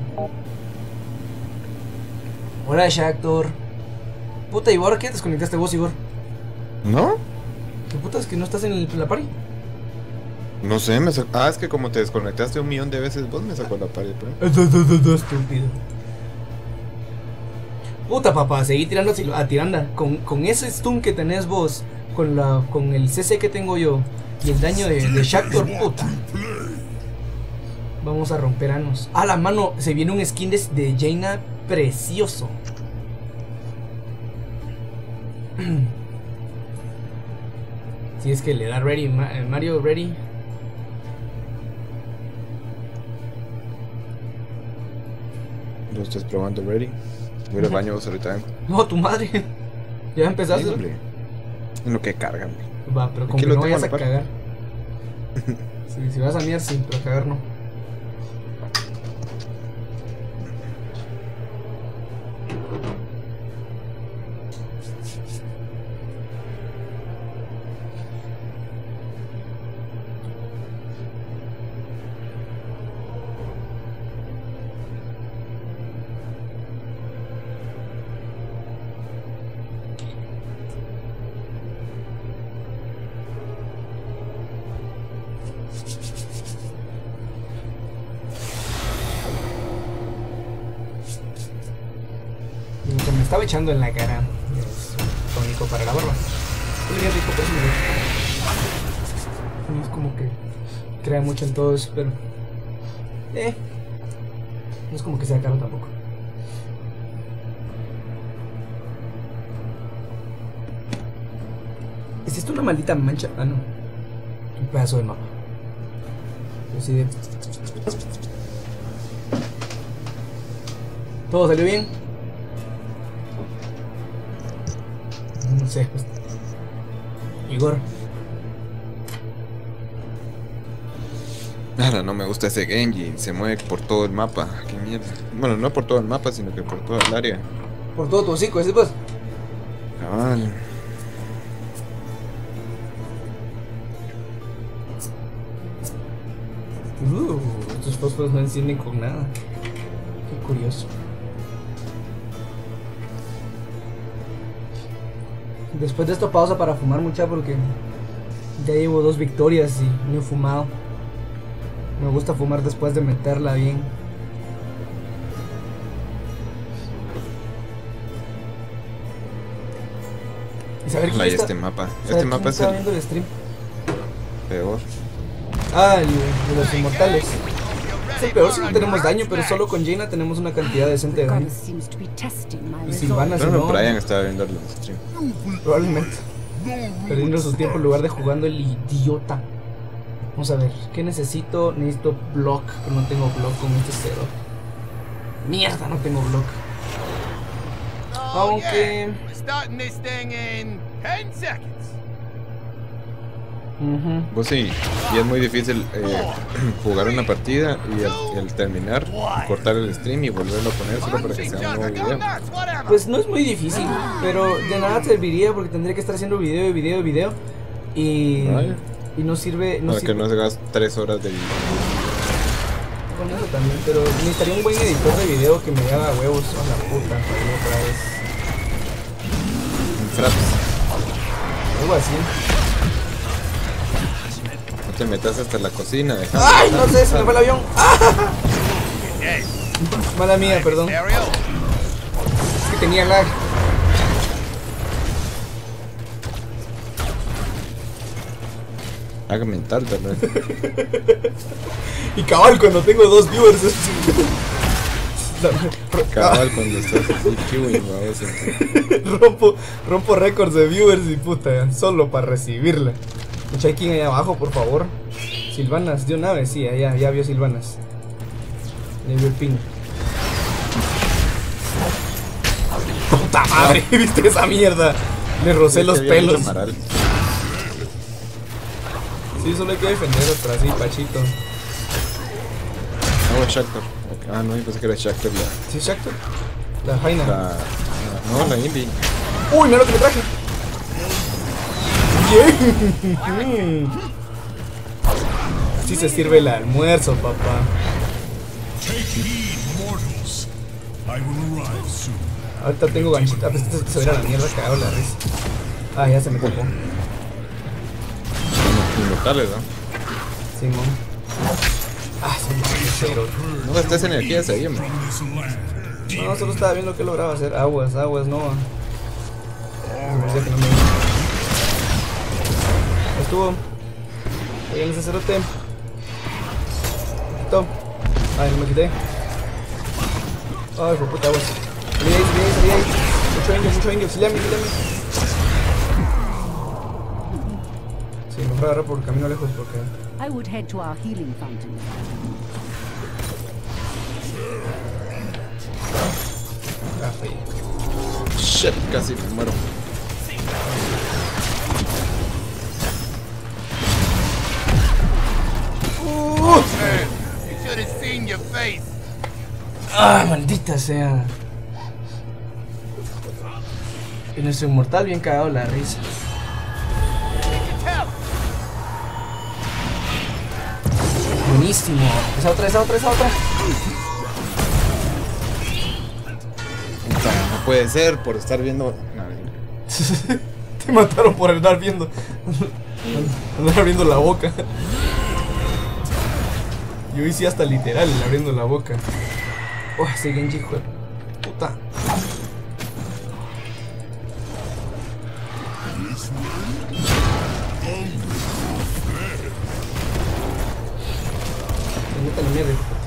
Hola, Shactor. Puta, Igor, ¿qué desconectaste vos, Igor? ¿No? ¿Qué puta es que no estás en el- la party? No sé, me sacó. Ah, es que como te desconectaste un millón de veces, vos me sacó la pared, pues. Estúpido. Puta, papá, seguí tirando a tiranda. Con, con ese stun que tenés vos, con la con el C C que tengo yo y el daño de, de Shactor, puta. Vamos a romper anos. A la mano, se viene un skin de, de Jaina precioso. Si es que le da ready, Ma- eh, Mario ready. Lo estás probando, ready. Voy al baño vos ahorita. ¿eh? No, tu madre. Ya empezaste. Sí, hombre. En lo que cargan, güey. Va, pero como Aquí que lo no tengo vayas a a la par. cagar. Sí, si vas a miar, sí, pero a cagar no. Lo que me estaba echando en la cara es tónico para la barba. Es bien rico, pero es muy rico. No es como que crea mucho en todo eso, pero... Eh, no es como que sea caro tampoco. ¿Es esto una maldita mancha? Ah, no. Un pedazo de mapa. Así de... ¿Todo salió bien? No sé, pues... Igor. Nada, no me gusta ese Genji. Se mueve por todo el mapa. Qué mierda. Bueno, no por todo el mapa, sino que por toda el área. Por todo tu hocico, ese pues. Cabal. Uh, estos fósforos no encienden con nada. Qué curioso. Después de esto pausa para fumar mucha porque ya llevo dos victorias y no he fumado. Me gusta fumar después de meterla bien. Y saber quién Like está- este mapa. saber Este quién mapa es está el viendo el stream. peor. Ah, el de los inmortales. Es el peor si no tenemos daño, pero solo con Jaina tenemos una cantidad decente de daño. Goddess seems to be testing my Y resolve. Silvana, si Pero no, Brian estaba viendo el stream. probablemente. Perdiendo su tiempo en lugar de jugando el idiota. Vamos a ver, ¿qué necesito? Necesito block, pero no tengo block con este cero. Mierda, no tengo block. Oh, Aunque... yeah. We're starting this thing in ten seconds. Ujú. Vos sí, y es muy difícil eh, jugar una partida y el, el terminar, cortar el stream y volverlo a poner solo para que sea un nuevo video. Pues no es muy difícil, pero de nada serviría porque tendría que estar haciendo video y video y video. Y, Vale. y no sirve... No Para que sirve. no se hagas tres horas de video. Bueno, eso también, pero necesitaría un buen editor de video que me haga huevos a la puta para ir otra vez. Un fraps. Algo así. No te metas hasta la cocina, deja. ¡Ay! No sé, se me fue el avión. ¡Ah! Yes. Mala mía, perdón. Stereo. Es que tenía lag. Haga mental, tal vez. Y cabal, cuando tengo dos viewers. es- Cabal cuando estás así queuing, vamos. rompo, rompo récords de viewers y puta, solo para recibirla. Mucha hay quien ahí abajo, por favor. Silvanas, de una vez, sí, ya, ya vio Silvanas. Ya vio el ping. Puta madre, ¿viste esa mierda? Le rocé los pelos. Sí, solo hay que defender atrás, sí, Pachito. No, es Shakhtar. Ah, no, yo pensé que era Shakhtar la... ¿Sí, Shakhtar? La Jaina. la, la- no, la Invi. ¡Uy, mira lo que me traje! ¡Bien! Así se sirve el almuerzo, papá. Take heed, mortals. I will arrive soon. Ahorita tengo ganchita. Ah, pues este se va a ir a la mierda, cagado la risa. Ah, ya se me tocó. Inmortales, ¿no? Simón. Ah, se me tocó. No gastes energía ese bien, From this land. No, solo estaba viendo qué lograba hacer. Aguas, aguas, no. Me parecía que no me... Estuvo. Voy en ese cerote. Quito. Ay, no me quité. Ay, por puta, aguas. Salí ahí, salí ahí, salí ahí. Mucho indio, mucho indio. Auxiliame, auxiliame. Sí, me voy a agarrar por el camino lejos porque... I would head to our healing fountain. Ah, fui. Shit, casi me muero. You should have seen your face. Ah, maldita sea. Y nuestro inmortal bien cagado la risa. Buenísimo. Esa otra, esa otra, esa otra. Puta, no puede ser por estar viendo. No, Te mataron por andar viendo. Andar abriendo la boca. Yo hice hasta literal abriendo la boca. Oh, ese Genji, hijo de puta. Neta la mierda, hijo de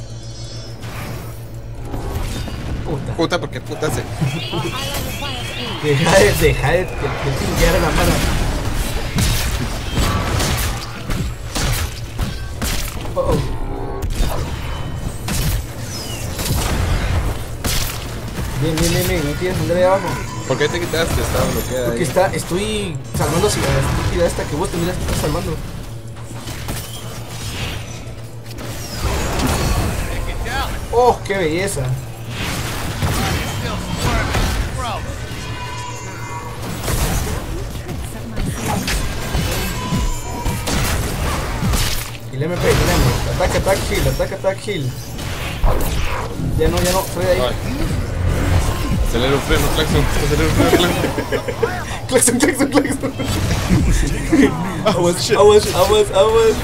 puta. Puta. puta, porque puta se. Deja de, deja de, de, de pinguear la mano. Oh, oh. Bien, bien, bien, bien, no tienes andar ahí abajo. ¿Por qué te quitaste? Estaba bloqueada Porque ahí. está, estoy salvando así la estúpida esta que vos te miras que estás salvando. Take it down. Oh, qué belleza. Still squirming. M P, healéame. Ataque, ataque, heal, ataque, ataque, heal. Ya no, ya no, Fred ahí. Acelera un freno, Claxon. Acelera un freno, Claxon, Claxon. Claxon, Claxon. Aguas, aguas, aguas, aguas.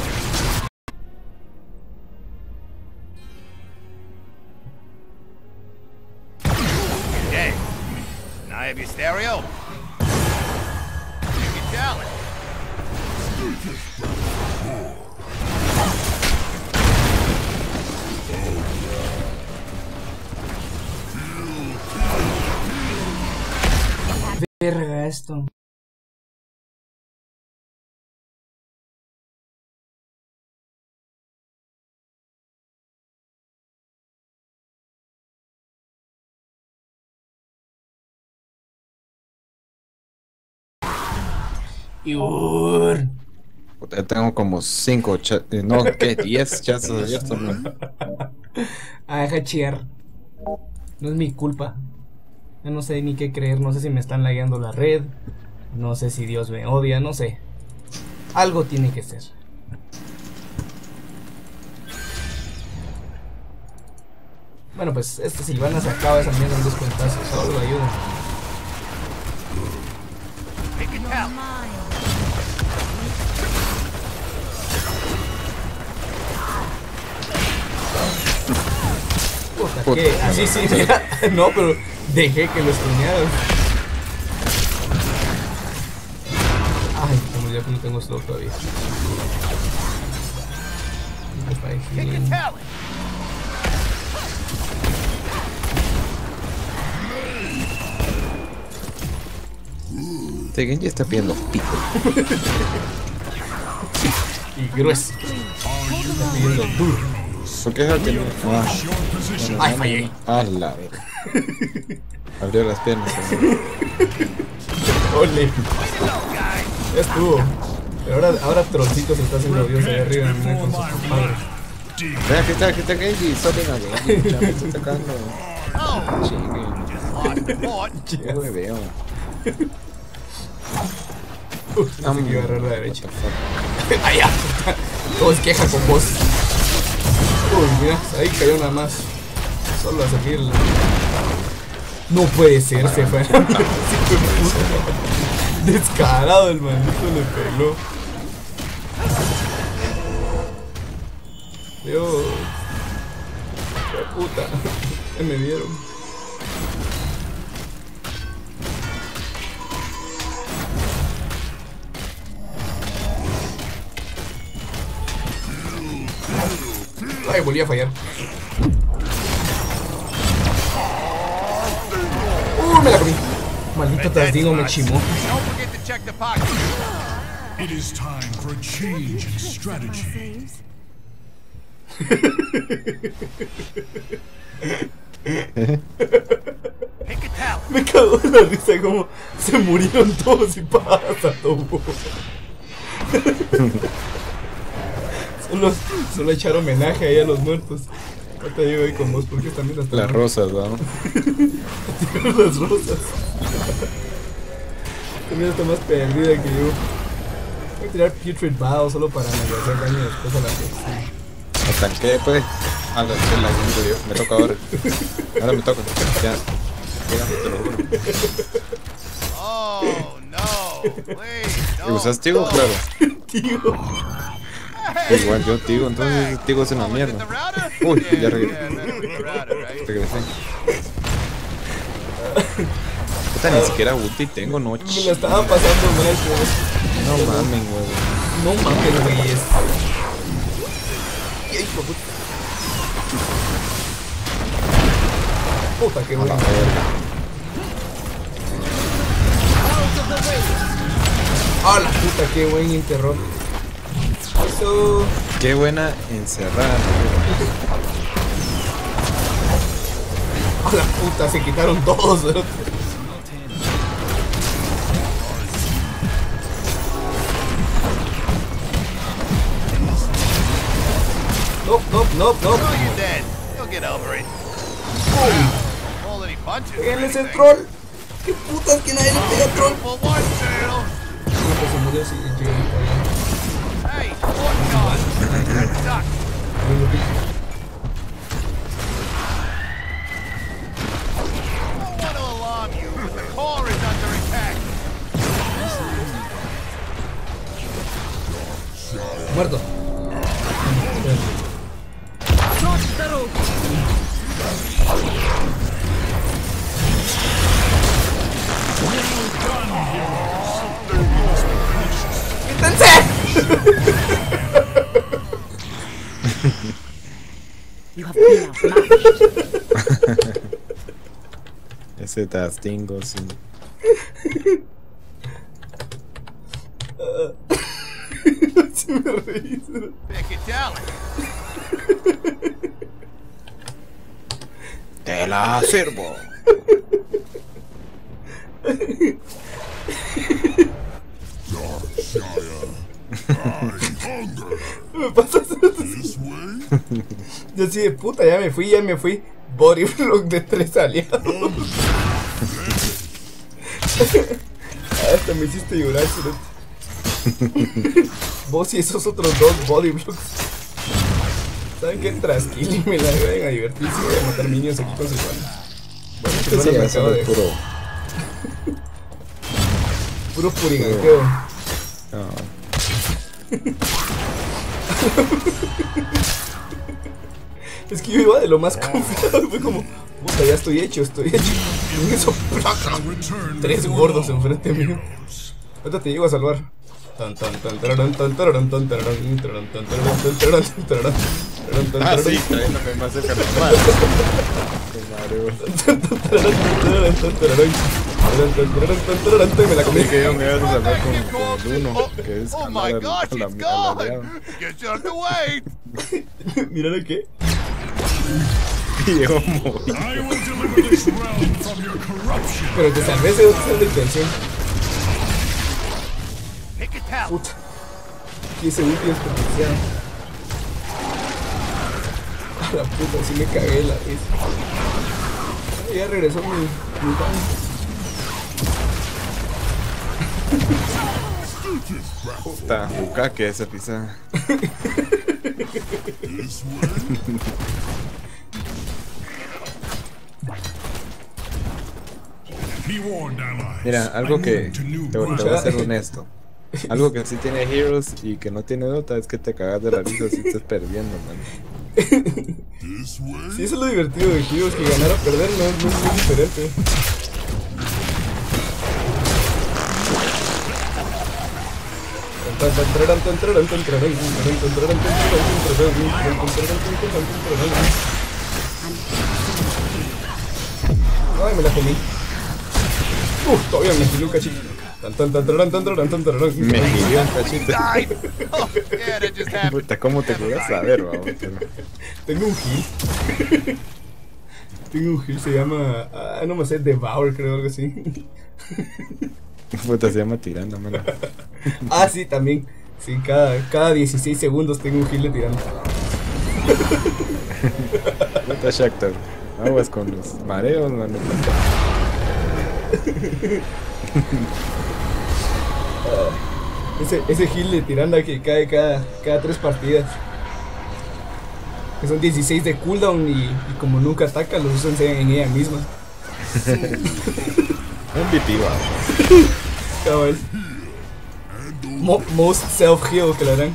Okay. Now I have your stereo. Take your challenge. Verga esto. Yur. Puta, tengo como cinco chats, eh, no, ¿qué? diez chats abiertos, man. Ah, deja cheer. No es mi culpa. Yo no sé ni qué creer, no sé si me están lagueando la red. No sé si Dios me odia, no sé. Algo tiene que ser. Bueno, pues este Silvana se acaba esa mierda en dos cuentazos. Solo ayuda. Take your challenge. Puta, Puta. ¿qué? Así sí, mira. No, pero dejé que lo estunearan. Ay, como ya que no tengo slow todavía. Take your challenge. Este Genji está pidiendo pico. Y grueso. Está pidiendo duro. ¿Por qué es el que no? Ah, Ay, fallé. ah, la verga. Abrió las piernas. Ole. Ya estuvo. Pero ahora, ahora Troncito se está haciendo Dios allá arriba en con sus compadres. Ven, aquí está, aquí está Genji. Soten a Genji. Ya me está atacando. Chingue. Ya me veo. Uf, no sé que iba a agarrar la derecha. Ay, ya. Todos quejan con vos. Uy, mira, ahí cayó nada más. Solo a seguir. No puede ser, se fue. Descarado el maldito le pegó. Dios. Qué puta. ¿Qué me dieron? Ay, volví a fallar. Uh, me la comí. Maldito Trasdigo me chimó. Don't forget to check the pocket. It is time for a change in strategy. Take a towel. Me cagó de la risa como se murieron todos y pasa todo. Solo, solo echar homenaje ahí a los muertos. Ahorita llego ahí con vos porque también las Las rosas, ¿no? las rosas. También está más perdida que yo. Voy a tirar Putrid Bow solo para negociar daño después a la que Me tanqué, pues. Ah, la estoy lagueando yo. Me toca ahora. Ahora me toca. Ya. Ya, te lo juro. Oh, no. Please, ¿Y no. usas Tigo? Claro. Tío. Igual yo Tigo, entonces Tigo es una mierda. Uy, ya regresé. Regresé. Puta, ni siquiera ulti tengo, no. Me la estaba pasando mal, güey. No mames, güey. No mames, güey. Es... Ay, hijo de puta. Puta, qué A la bueno. verga. Ah, la puta, qué buen interrog. Eso. Qué buena encerrada. A la puta, se quitaron todos. ¿No? Nope, nope, nope, nope. Oh, you're dead. You'll get over it. Pull any punches. or Él es el anything. troll. ¿Qué putas que nadie le pega al troll? For one, Tail. No, pues se murió así, llegadito allá. Hey, one gun. Muerto. ¡Quítense! You have been outmatched. Ese tastingo, sí. Sí me reí. Pick it down. Te la sirvo. Me pasas yo así de puta, ya me fui, ya me fui. Body block de tres aliados. Hasta me hiciste llorar, cerote. Vos y esos otros dos body blocks. ¿Saben qué? Trasquill y me la vayan a divertirse. Voy a matar minions aquí con su pan. Bueno, Sí, que bueno, me eso acabo de... es puro. Puro puriganqueo. No. Es que yo iba de lo más confiado. Fue como, puta, ya estoy hecho, estoy hecho. Y eso, placa. Tres gordos enfrente mío. Ahorita te llego a salvar. Tan tan tan tararán tan tararán tan tararán tararán tan tararán tan tararán tan tararán tararán tan Ah, tararán. sí, trayéndome más cerca normal. Qué madre, Tan tan tararán tan tararán tan tararán. Tararán tan tararán tan tararán tan. Me la comí. Así que yo me voy a salvar con, con el uno, que es Oh my jalar al- gosh, a la- it's al aliado. gone! Get out of the way! Mira lo que. Y yo moví. I will deliver this realm from your corruption. Pero te salvé ese otro de intención. Pick it down. Puta. Y ese último es potencial. A la puta, sí me cagué la vez. Ya regresó mi, mi pan. Puta, bucaque esa pisada. Be warned, allies. Mira, algo que I'm te, moving te to new voy a ser honesto. Algo que sí tiene Heroes y que no tiene Dota es que te cagas de la risa si estás perdiendo, man. Sí, eso es lo divertido de Heroes, que ganar o perder no, no es muy diferente. Ay, me la comí. Uf, todavía me giré un cachito. Tan tan tan tan tan tan tan tan. Me giré un cachito. Died! Oh, yeah, that just happened. Puta, ¿cómo te querías saber, vamos? Tengo un heal. Tengo un heal, se llama. Ah, no me sé, Devour, creo, algo así. Puta, se llama tirando, man. Ah, sí, también. Sí, cada, cada dieciséis segundos tengo un heal de tirando. Puta, Shakhtar. Aguas con los mareos, mano. Ese, ese heal de tiranda que cae cada, cada tres partidas. Que son dieciséis de cooldown y, y como nunca ataca, los usan en ella misma. Un V P, va. Cabal. Mo most self-heal que le harán.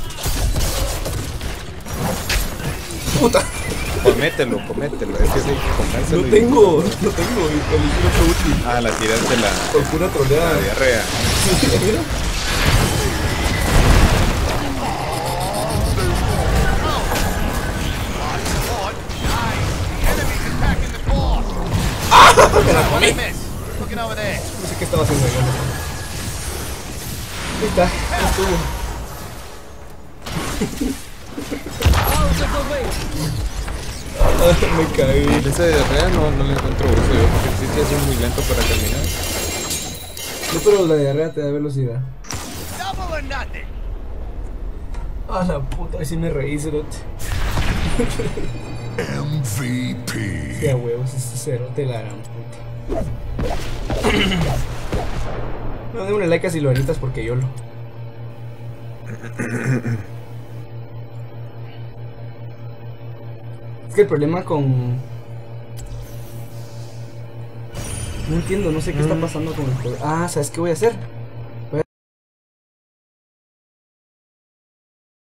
Puta. Comételo, comételo. Es que sí, comérselo. No y- tengo, no tengo elegir otro útil. Ah, la tiraste la, Por pura troleada. la diarrea. Mira. Enemies attacking the core! Me la comí. Miss! Looking over there. No sé qué estaba haciendo yo. Ahí está, ya estuvo. Ah, me caí. Esa diarrea no, no le encuentro uso yo, porque sí que es muy lento para terminar. No, pero la diarrea te da velocidad. Double or nothing! Ah, la puta, ahí sí me reí, cerote. M V P. Sí, a huevos, este cerote la gran puta. No, démosle like a Silvanitas porque yo lo. Es que el problema con... No entiendo, no sé qué está pasando con el juego. Ah, ¿sabes qué voy a hacer?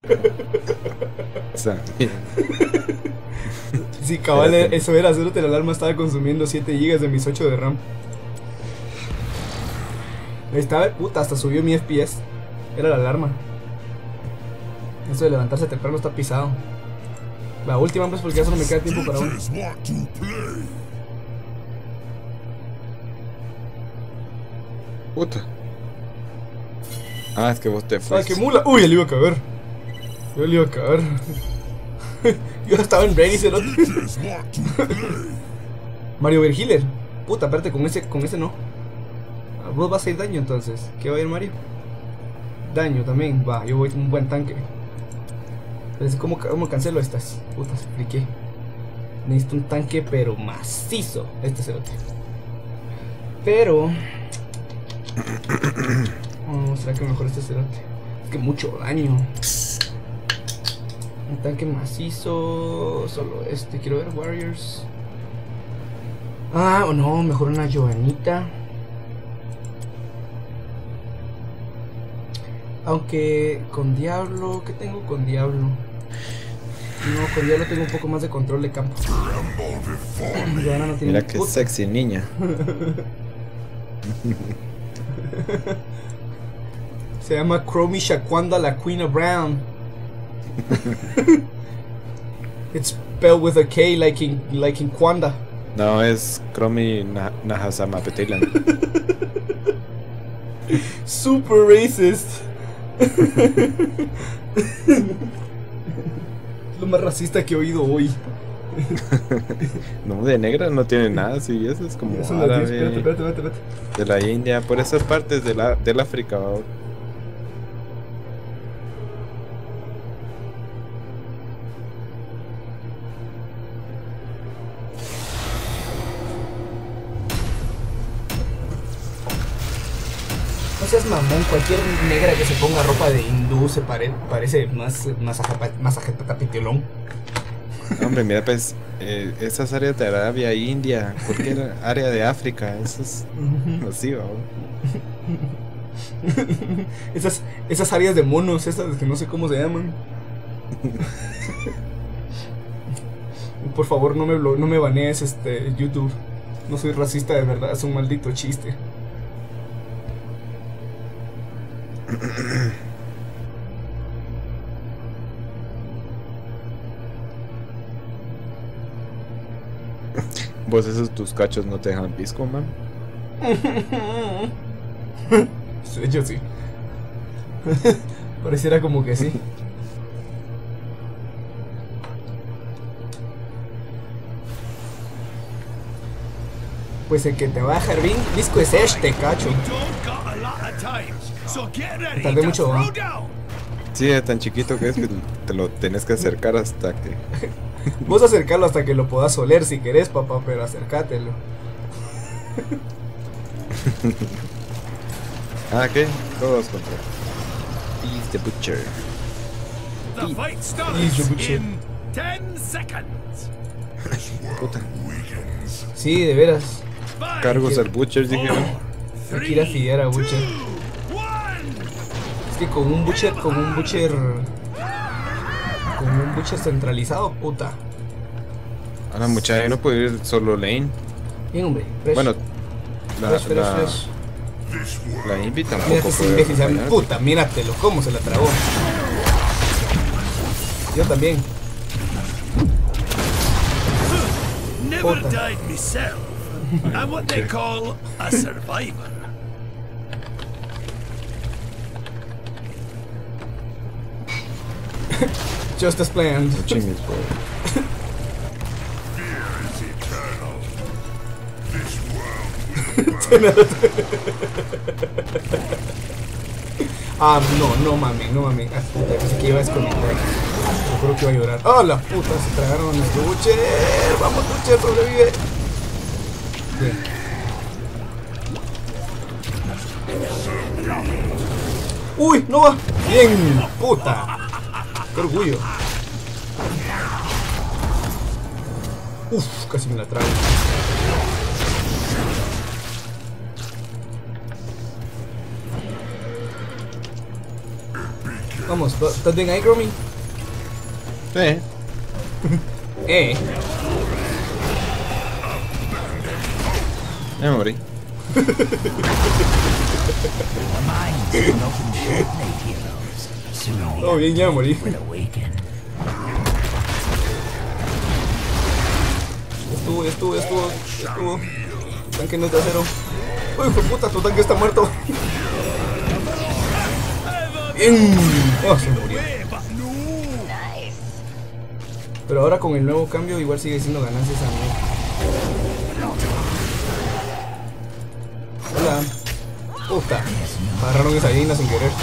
O sea, Sí, cabal, eso era, cerote, la alarma estaba consumiendo siete gigas de mis ocho de RAM. Ahí estaba, puta, hasta subió mi F P S. Era la alarma. Eso de levantarse temprano está pisado. La última, pues, porque ya solo me queda tiempo para uno. Teachers want to play. puta. Ah, es que vos te ¡Ah, fuiste. qué mula! ¡Uy, ya le iba a caber! Yo le iba a caber. Yo estaba en ready, cerote. Teachers want to play. Mario Vergiller. Puta, espérate, con ese, con ese no. Ah, vos vas a ir daño entonces. ¿Qué va a ir Mario? Daño también. Va, yo voy con un buen tanque. Pero ¿cómo, cómo cancelo estas? Puta, se friqué. Necesito un tanque pero macizo. Este cerote. Pero... Oh, ¿será que mejor este cerote? Es que mucho daño. Un tanque macizo. Solo este. Quiero ver Warriors. Ah, o no, mejor una Joanita. Aunque con Diablo, ¿qué tengo con Diablo? No, con Diablo tengo un poco más de control de campo. Johanna no tiene Mira ni qué puta. sexy niña. Se llama Chromie Shaquanda la Queen of Brown. It's spelled with a K like in, like in Kwanda. No, es Chromie Na- Nahasama Petilan. Super racist. Lo más racista que he oído hoy. No, de negra no tiene nada, sí, eso es como Son las diez, árabe, espérate, espérate, espérate, espérate. de la India, por esas partes de la, del África. ¿Va? No seas mamón, cualquier negra que se ponga ropa de hindú se pare- parece más masajapitolón. Hombre, mira, pues, eh, esas áreas de Arabia, India, cualquier área de África, eso es así, ¿va? esas, esas áreas de monos, esas que no sé cómo se llaman. Por favor, no me, blo- no me banees este, YouTube. No soy racista de verdad, es un maldito chiste. Vos esos tus cachos no te dejan pisco, man. Sí, yo sí. Pareciera como que sí. Pues el que te va a dejar bien disco es este, cacho. Don't got a lot of time, so get ready Tardé to mucho, throw ¿no? down. Sí, es tan chiquito que es que te lo tenés que acercar hasta que... Vos acercarlo hasta que lo puedas oler si querés, papá, pero acércatelo. Ah, ¿qué? Todos contra... He's the Butcher. The fight Easy, starts butcher. in ten seconds. Puta. Sí, de veras. Five, Cargos al Butcher, dijeron. Hay que ir a fidear a Butcher. one. Es que con un Butcher, con un Butcher... Con un Butcher centralizado, puta. Ahora, muchacha, yo no puedo ir solo lane. Bien, hombre. Fresh. Bueno, la, fresh, fresh, la, fresh. la Invi Mira tampoco este puede imbécil, ¿saben? acompañar. Puta, míratelo, cómo se la tragó. Yo también. Never Puta. died myself. I'm what they call a survivor. Just as planned. Chingues, bro. Ah, no, no mami, no mami. Ah, puta, pensé que iba a desconectar. Yo creo que iba a llorar. ¡Ah, la puta! Se tragaron a nuestro Butcher. ¡Vamos, Butcher, sobrevive! Bien. ¡Uy, no va! ¡Bien! ¡Puta! ¡Qué orgullo! Uf, casi me la trago. Vamos, ¿estás bien ahí, Gromy? Sí. Eh. Ya me morí. Oh, bien, ya me morí. Estuvo, estuvo, estuvo, estuvo. Tanque no es de acero. Uy, hijo de puta, tu tanque está muerto. Bien. Oh, se murió. Pero ahora con el nuevo cambio igual sigue siendo ganancias a mí. Hola. Puta. Agarraron esa gallina sin querer.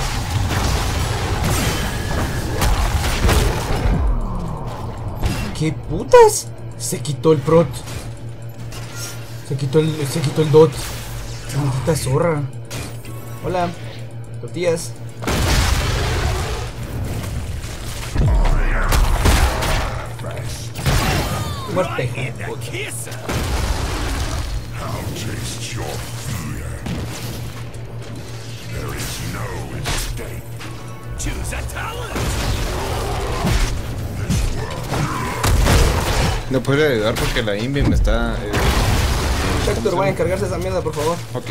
¿Qué putas? Se quitó el prot. Se quitó el, se quitó el dot. Maldita zorra. Hola. Tortillas. Muerte. Puta. No puede ayudar porque la Invi me está... Eh... Hector, voy a encargarse de esa mierda, por favor. Ok.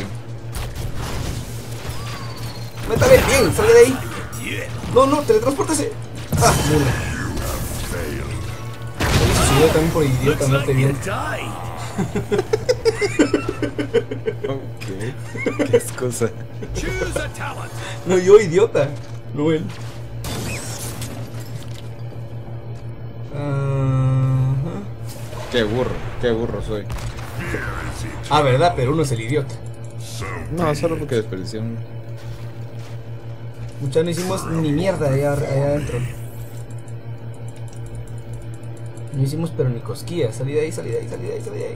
Métale bien, sale de ahí. No, no, teletranspórtese. Ah, mula. Se subió también por idiota, andarte bien. Ok. ¿Qué es cosa? No, yo idiota. No él. Uh-huh. Qué burro, qué burro soy. Ah, verdad, pero uno es el idiota. No, solo porque desperdicié un... Muchachos, no hicimos ni mierda allá, allá adentro. No hicimos pero ni cosquillas. Salí de ahí, salí de ahí, salí de ahí, salí de ahí.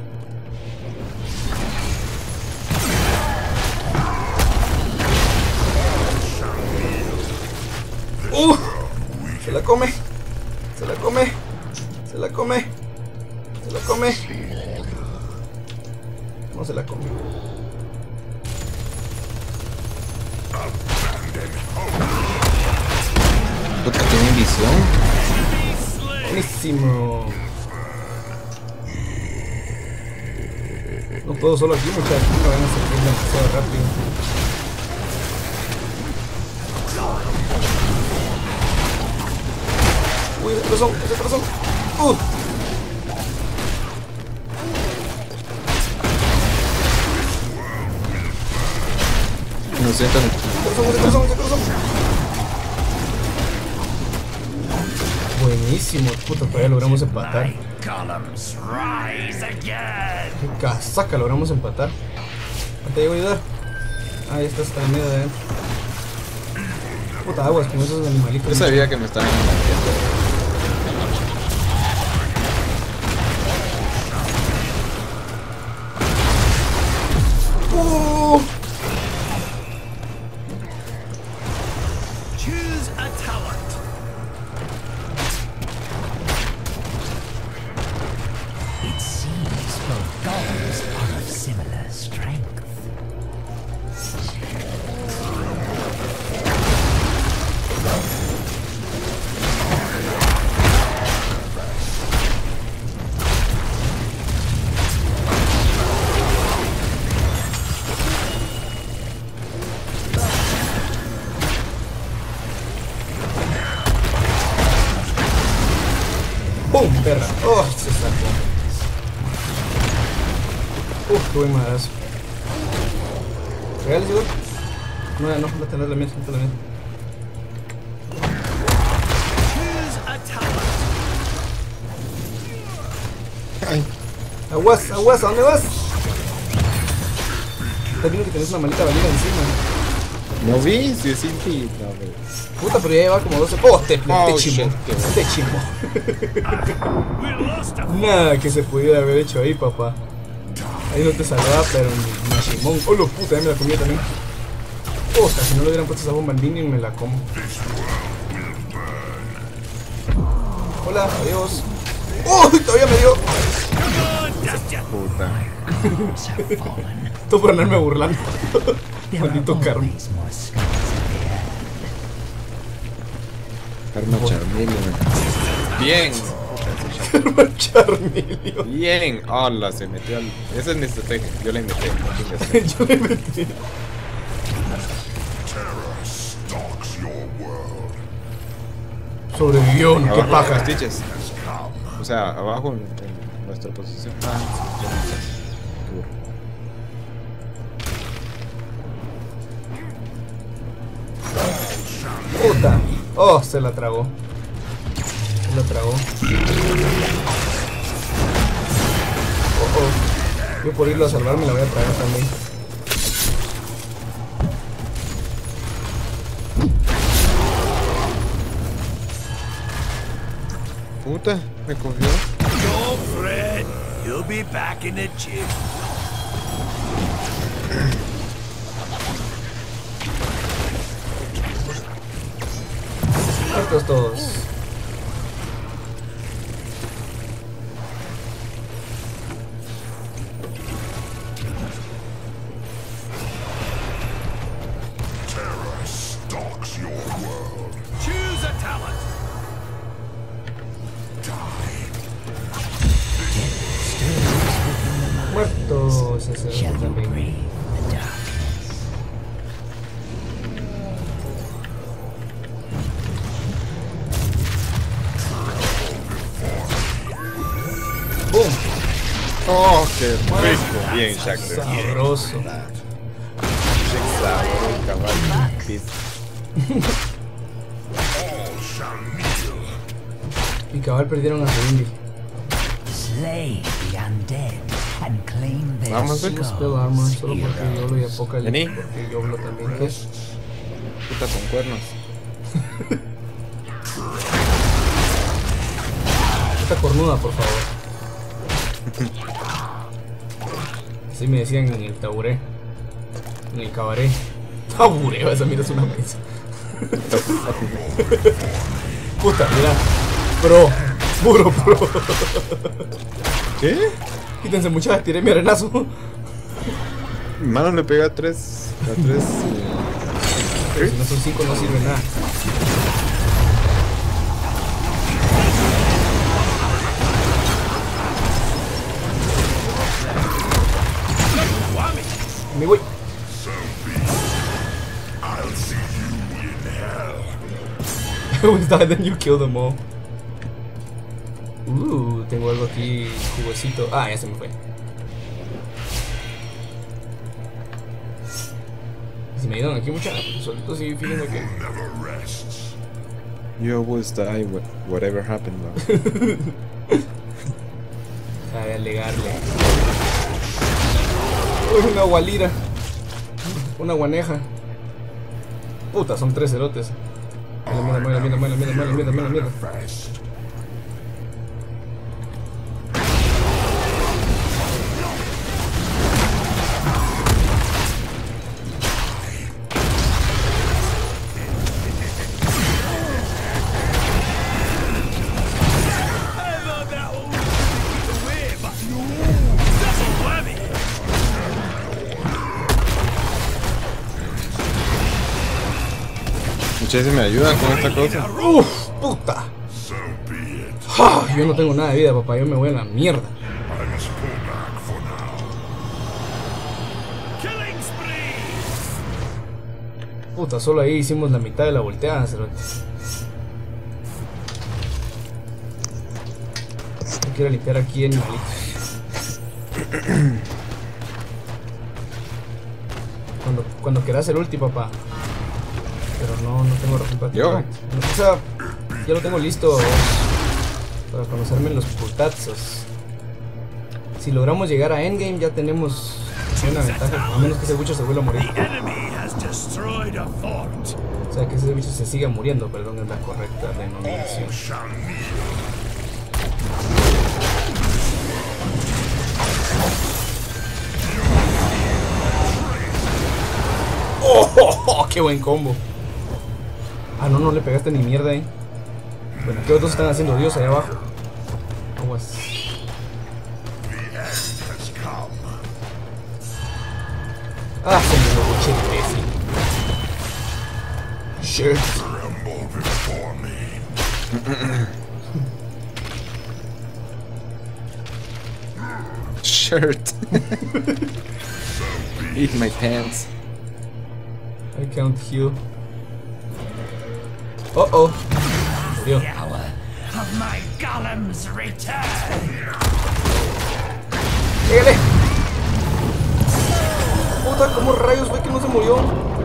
¡Uh! Se la come. Se la come. Se la come. Se la come. No se la come. Puta, tiene visión. Buenísimo. No puedo solo aquí, muchachos. No van a salir demasiado rápido. Uy, ese corazón, ese corazón. Uh. No siento. Corazón, ese corazón, ese corazón. Buenísimo, puta, todavía logramos empatar. Qué casaca, logramos empatar. ¿No te llego a ayudar? Ah, ya estás en medio de adentro. Puta, aguas con esos animalitos. Yo sabía que me estaban metiendo. ¡Oh! Choose a talent. It seems both gods are of similar strength. ¡Pum! Perra. ¡Oh! Se sacó. Uf, qué buen madrazo. ¿Regales igual? No, no, no tener la mía, no tener la mía. Choose a talent. Ay. Aguas, aguas, ¿a dónde vas? Estás viendo que tenés una malita valida encima. No vi, sí, sí, sí. No, pero... Puta, pero ya lleva como doce. ¡Oh! Te, te Oh, chimbo. shit, qué bueno. Te chimbo. We lost a Nada que se pudiera haber hecho ahí, papá. Ahí no te salvaba, pero ni machimón. ¡Oh, lo puta! Ya me la comí también. Puta, si no le hubieran puesto esa bomba al niño, me la como. Hola, adiós. ¡Oh! Todavía me dio. Puta. Have fallen. Todo por andarme burlando. There are Maldito karma. always more scars ahead. Karma Charmeleon. Bien. Charmeleon. Bien. Hola, se metió al... Esa es mi estrategia. Yo la invité. Yo le metí. Sobrevivió, ¿no? Qué Abajo, paja. Stitches. O sea, abajo en, en nuestra posición. Ah, sí, ya no está. Qué burro. Puta. Oh, se la tragó. Se la tragó. Oh, oh. Yo por irlo a salvar me la voy a tragar también. Puta, me cogió. Don't fret. He'll be back in the gym. Estos todos. Choose a talent. Muertos. Ese Shall otro you también. brave the dark? ¡Bum! Oh, qué rico. Bien, Shaq. Sabroso. Sabor, caballo. Pizza. Y cabal perdieron a Rindy. Slay the undead and claim their Vamos, Spell souls. Armor solo porque heroes. Yolo y Apocalypse. Vení. Porque Yolo también. ¿Qué? Puta con cuernos. Esta cornuda, por favor. Así me decían en el taburé. En el cabaret. Taburé, esa mira es una mesa. Puta, mira. Pro. Puro pro. ¿Qué? Quítense muchachos, tiré mi arenazo. Mi mano le pega a tres. A tres. eh, Si no son cinco no sirve nada. Me voy. With that, then you kill them all. Uh, tengo algo aquí jugosito. Ah, ya se me fue. Si me ayudan aquí muchachos, solitos y fíjense que. You always die wh- whatever happened, man. Sabe alegarle. Uy, una gualira. Una guaneja. Puta, son tres cerotes. Mira, mira, mira, mira, mira, mira, mira, mira, mira. Muchachos, ¿me ayudan con esta cosa? Uf, puta. Ah, yo no tengo nada de vida, papá. Yo me voy a la mierda. Killing spree. Puta, solo ahí hicimos la mitad de la volteada, cerote. Yo quiero limpiar aquí animalitos. Cuando, cuando quieras el ulti, papá. Pero no, no tengo razón para ¿Yo? tirar. O sea, ya lo tengo listo para conocerme en los putazos. Si logramos llegar a endgame ya tenemos una ventaja, a menos que ese bicho se vuelva a morir. The enemy has destroyed a fort. O sea, que ese bicho se siga muriendo, perdón, es la correcta denominación. ¡Oh, oh, oh! ¡Qué buen combo! Ah, no, no le pegaste ni mierda ahí. Bueno, ¿qué otros están haciendo Dios allá abajo? Aguas. Ah, se me lo boché, imbécil. Shit. Shirt. Eat my pants. I can't heal. Uh oh. Murió. The hour of my golem's return. ¡Llegale! Puta, ¿cómo rayos fue que no se murió?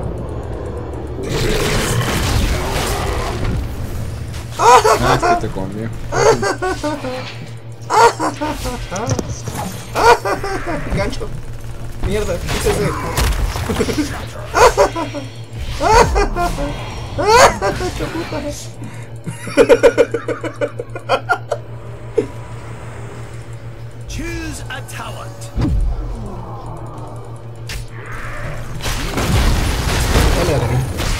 Ah, es que te comió. Gancho. Mierda, ¿qué es ese? Choose a talent. Dale, dale.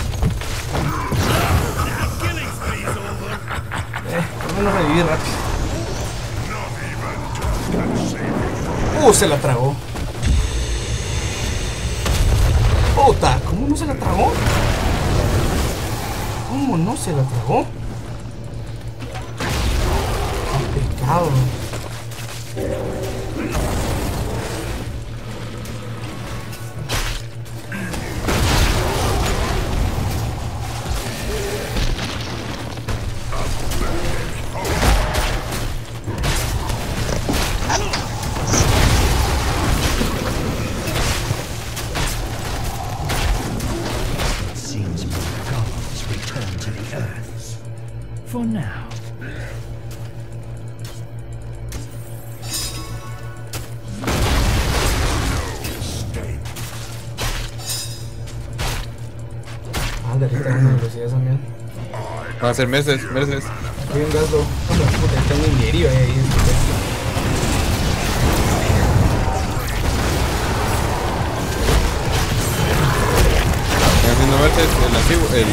Killing spree's over. Eh, por lo menos revivir rápido. Uh, se la tragó. Puta, ¿cómo no se la tragó? ¿Cómo no se la tragó? Qué pecado. Seems my golems return to the earth. For now. Ah, de ahorita una velocidad también. Van a ser meses, meses. Hay un gasto. Puta, está un ingeniería ahí. Están haciendo meses el antiguo, el.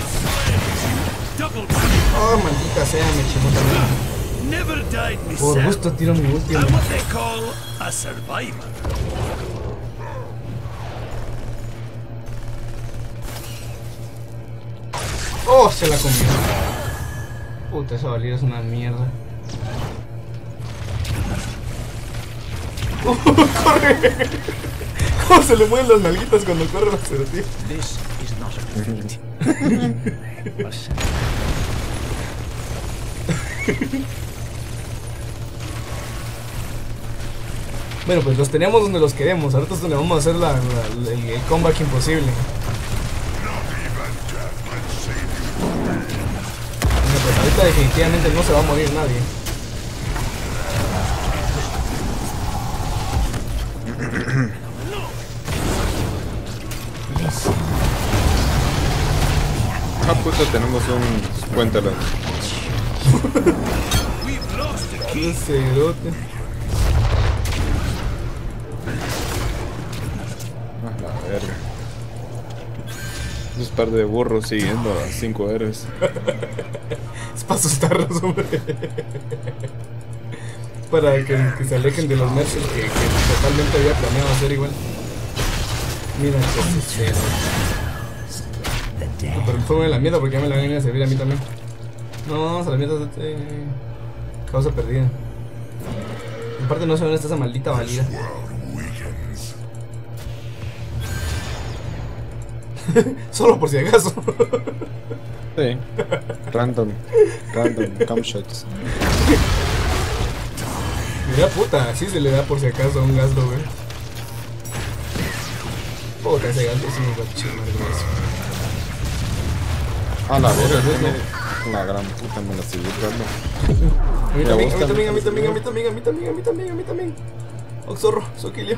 Oh, maldita sea, me chimó también. Never died Por myself. gusto tiro mi último. I'm what they call a survivor. Oh, se la comió. Puta, esa valida es una mierda. Oh, corre. ¿Cómo se le mueven las nalguitas cuando corre la asertivo? This is not a defeat. A sen- Bueno, pues los tenemos donde los queremos. Ahorita es donde vamos a hacer la, la- el, el comeback imposible. Bueno, pues ahorita definitivamente no se va a morir nadie. Ah, puta, tenemos un. Cuéntalo. We've lost the key. Qué cerote. Ah, la verga. Un par de burros siguiendo a cinco héroes. Es para asustarlos, hombre. Para que, que se alejen de los merchants que, que totalmente había planeado hacer igual. Mira qué cero. The dead. Pero el fuego de la mierda porque ya me la van a ir a servir a mí también. No, vamos a la mierda. Eh, causa perdida. Aparte no sé dónde está esa maldita valida. Solo por si acaso. Sí. Random. Random. Come shots. Mira puta, así se le da por si acaso a un gaslo, güey. Puta, ese gaslo sí nos va a chimar eso. Ah, la verga, tiene. La gran puta me la sigue dando. A mí Me también, a gusta, mí también, a me mí también, a mí gusta. también, a mí también, a mí también, a mí también. Oxorro, Soquilio.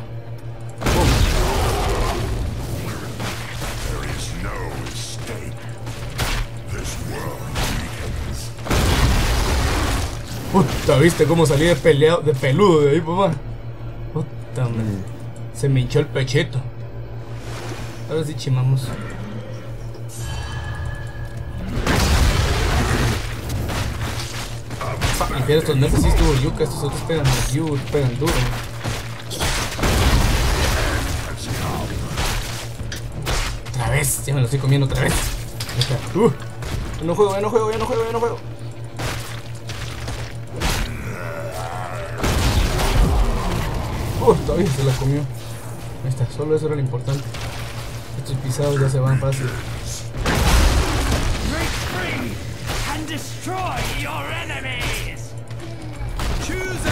Puta, ¿viste cómo salí de peleado, de peludo de ahí, papá? Puta, man. Se me hinchó el pechito. Ahora sí chimamos. Y pero estos nerfs sí estuvo yuca, estos otros pegan yuca, pegan duro. Otra vez, ya me lo estoy comiendo otra vez. Uh, ya no juego, ya no juego, ya no juego, ya no juego. Oh, todavía se la comió. Ahí está, solo eso era lo importante. Estos pisados ya se van fácil. Break free and destroy your enemies. Choose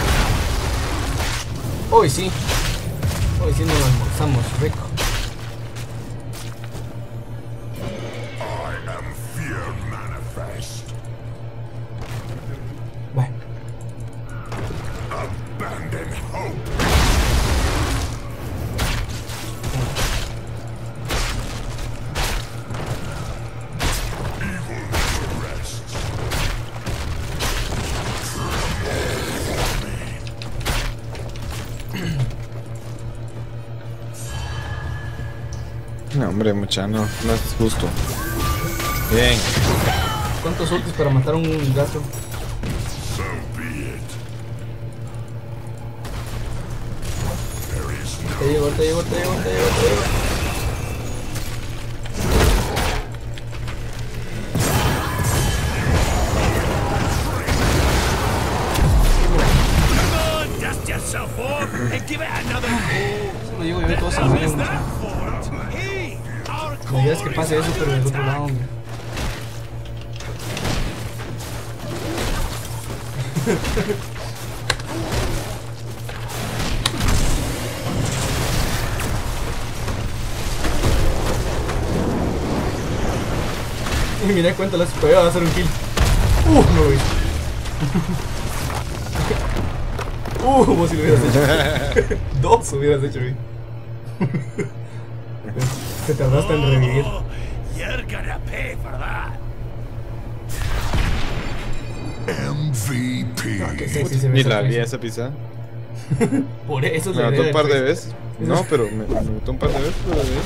a Hoy sí. Hoy sí nos lo almorzamos rico. I am fear manifest. Bueno. Abandon hope. No, hombre, mucha, no, no es justo. Bien. ¿Cuántos ultis para matar a un gato? So be it. There is no Te llego, te llego, te llego, te llego, te llego. Come on, dust yourself off and give it another go. Lo llego yo y todos se mueren. What's mucho. that for? Hey, our La idea es que pase eso, pero del otro lado. Hombre. Y mira cuánto las puede va a hacer un kill. Uh, no vi. Uh, vos si lo hubieras hecho. Dos hubieras hecho, vi. Te tardaste en revivir. Oh, you're gonna pay for that. M V P. Qué sexy se ve Ni esa la vi cosa. esa pisada. Por eso se Me mató ve un par de después. veces. No, pero me, me mató un par de veces, pero de,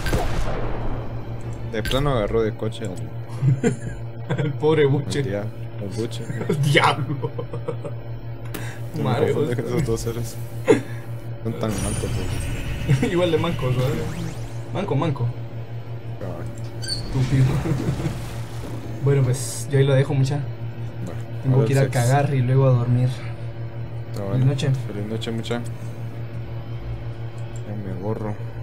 de plano agarró de coche al, El pobre al, buche. dia- al buche. El diablo. No me Madre, confundo con esos dos seres. Son tan mancos. pues. igual de manco, ¿sabes? Manco, manco. Ah, Estúpido. Bueno, pues yo ahí lo dejo, mucha. bueno, Tengo ahora que ir el a sexo. cagar y luego a dormir. Está Feliz noche. Feliz noche, mucha. Ya me borro.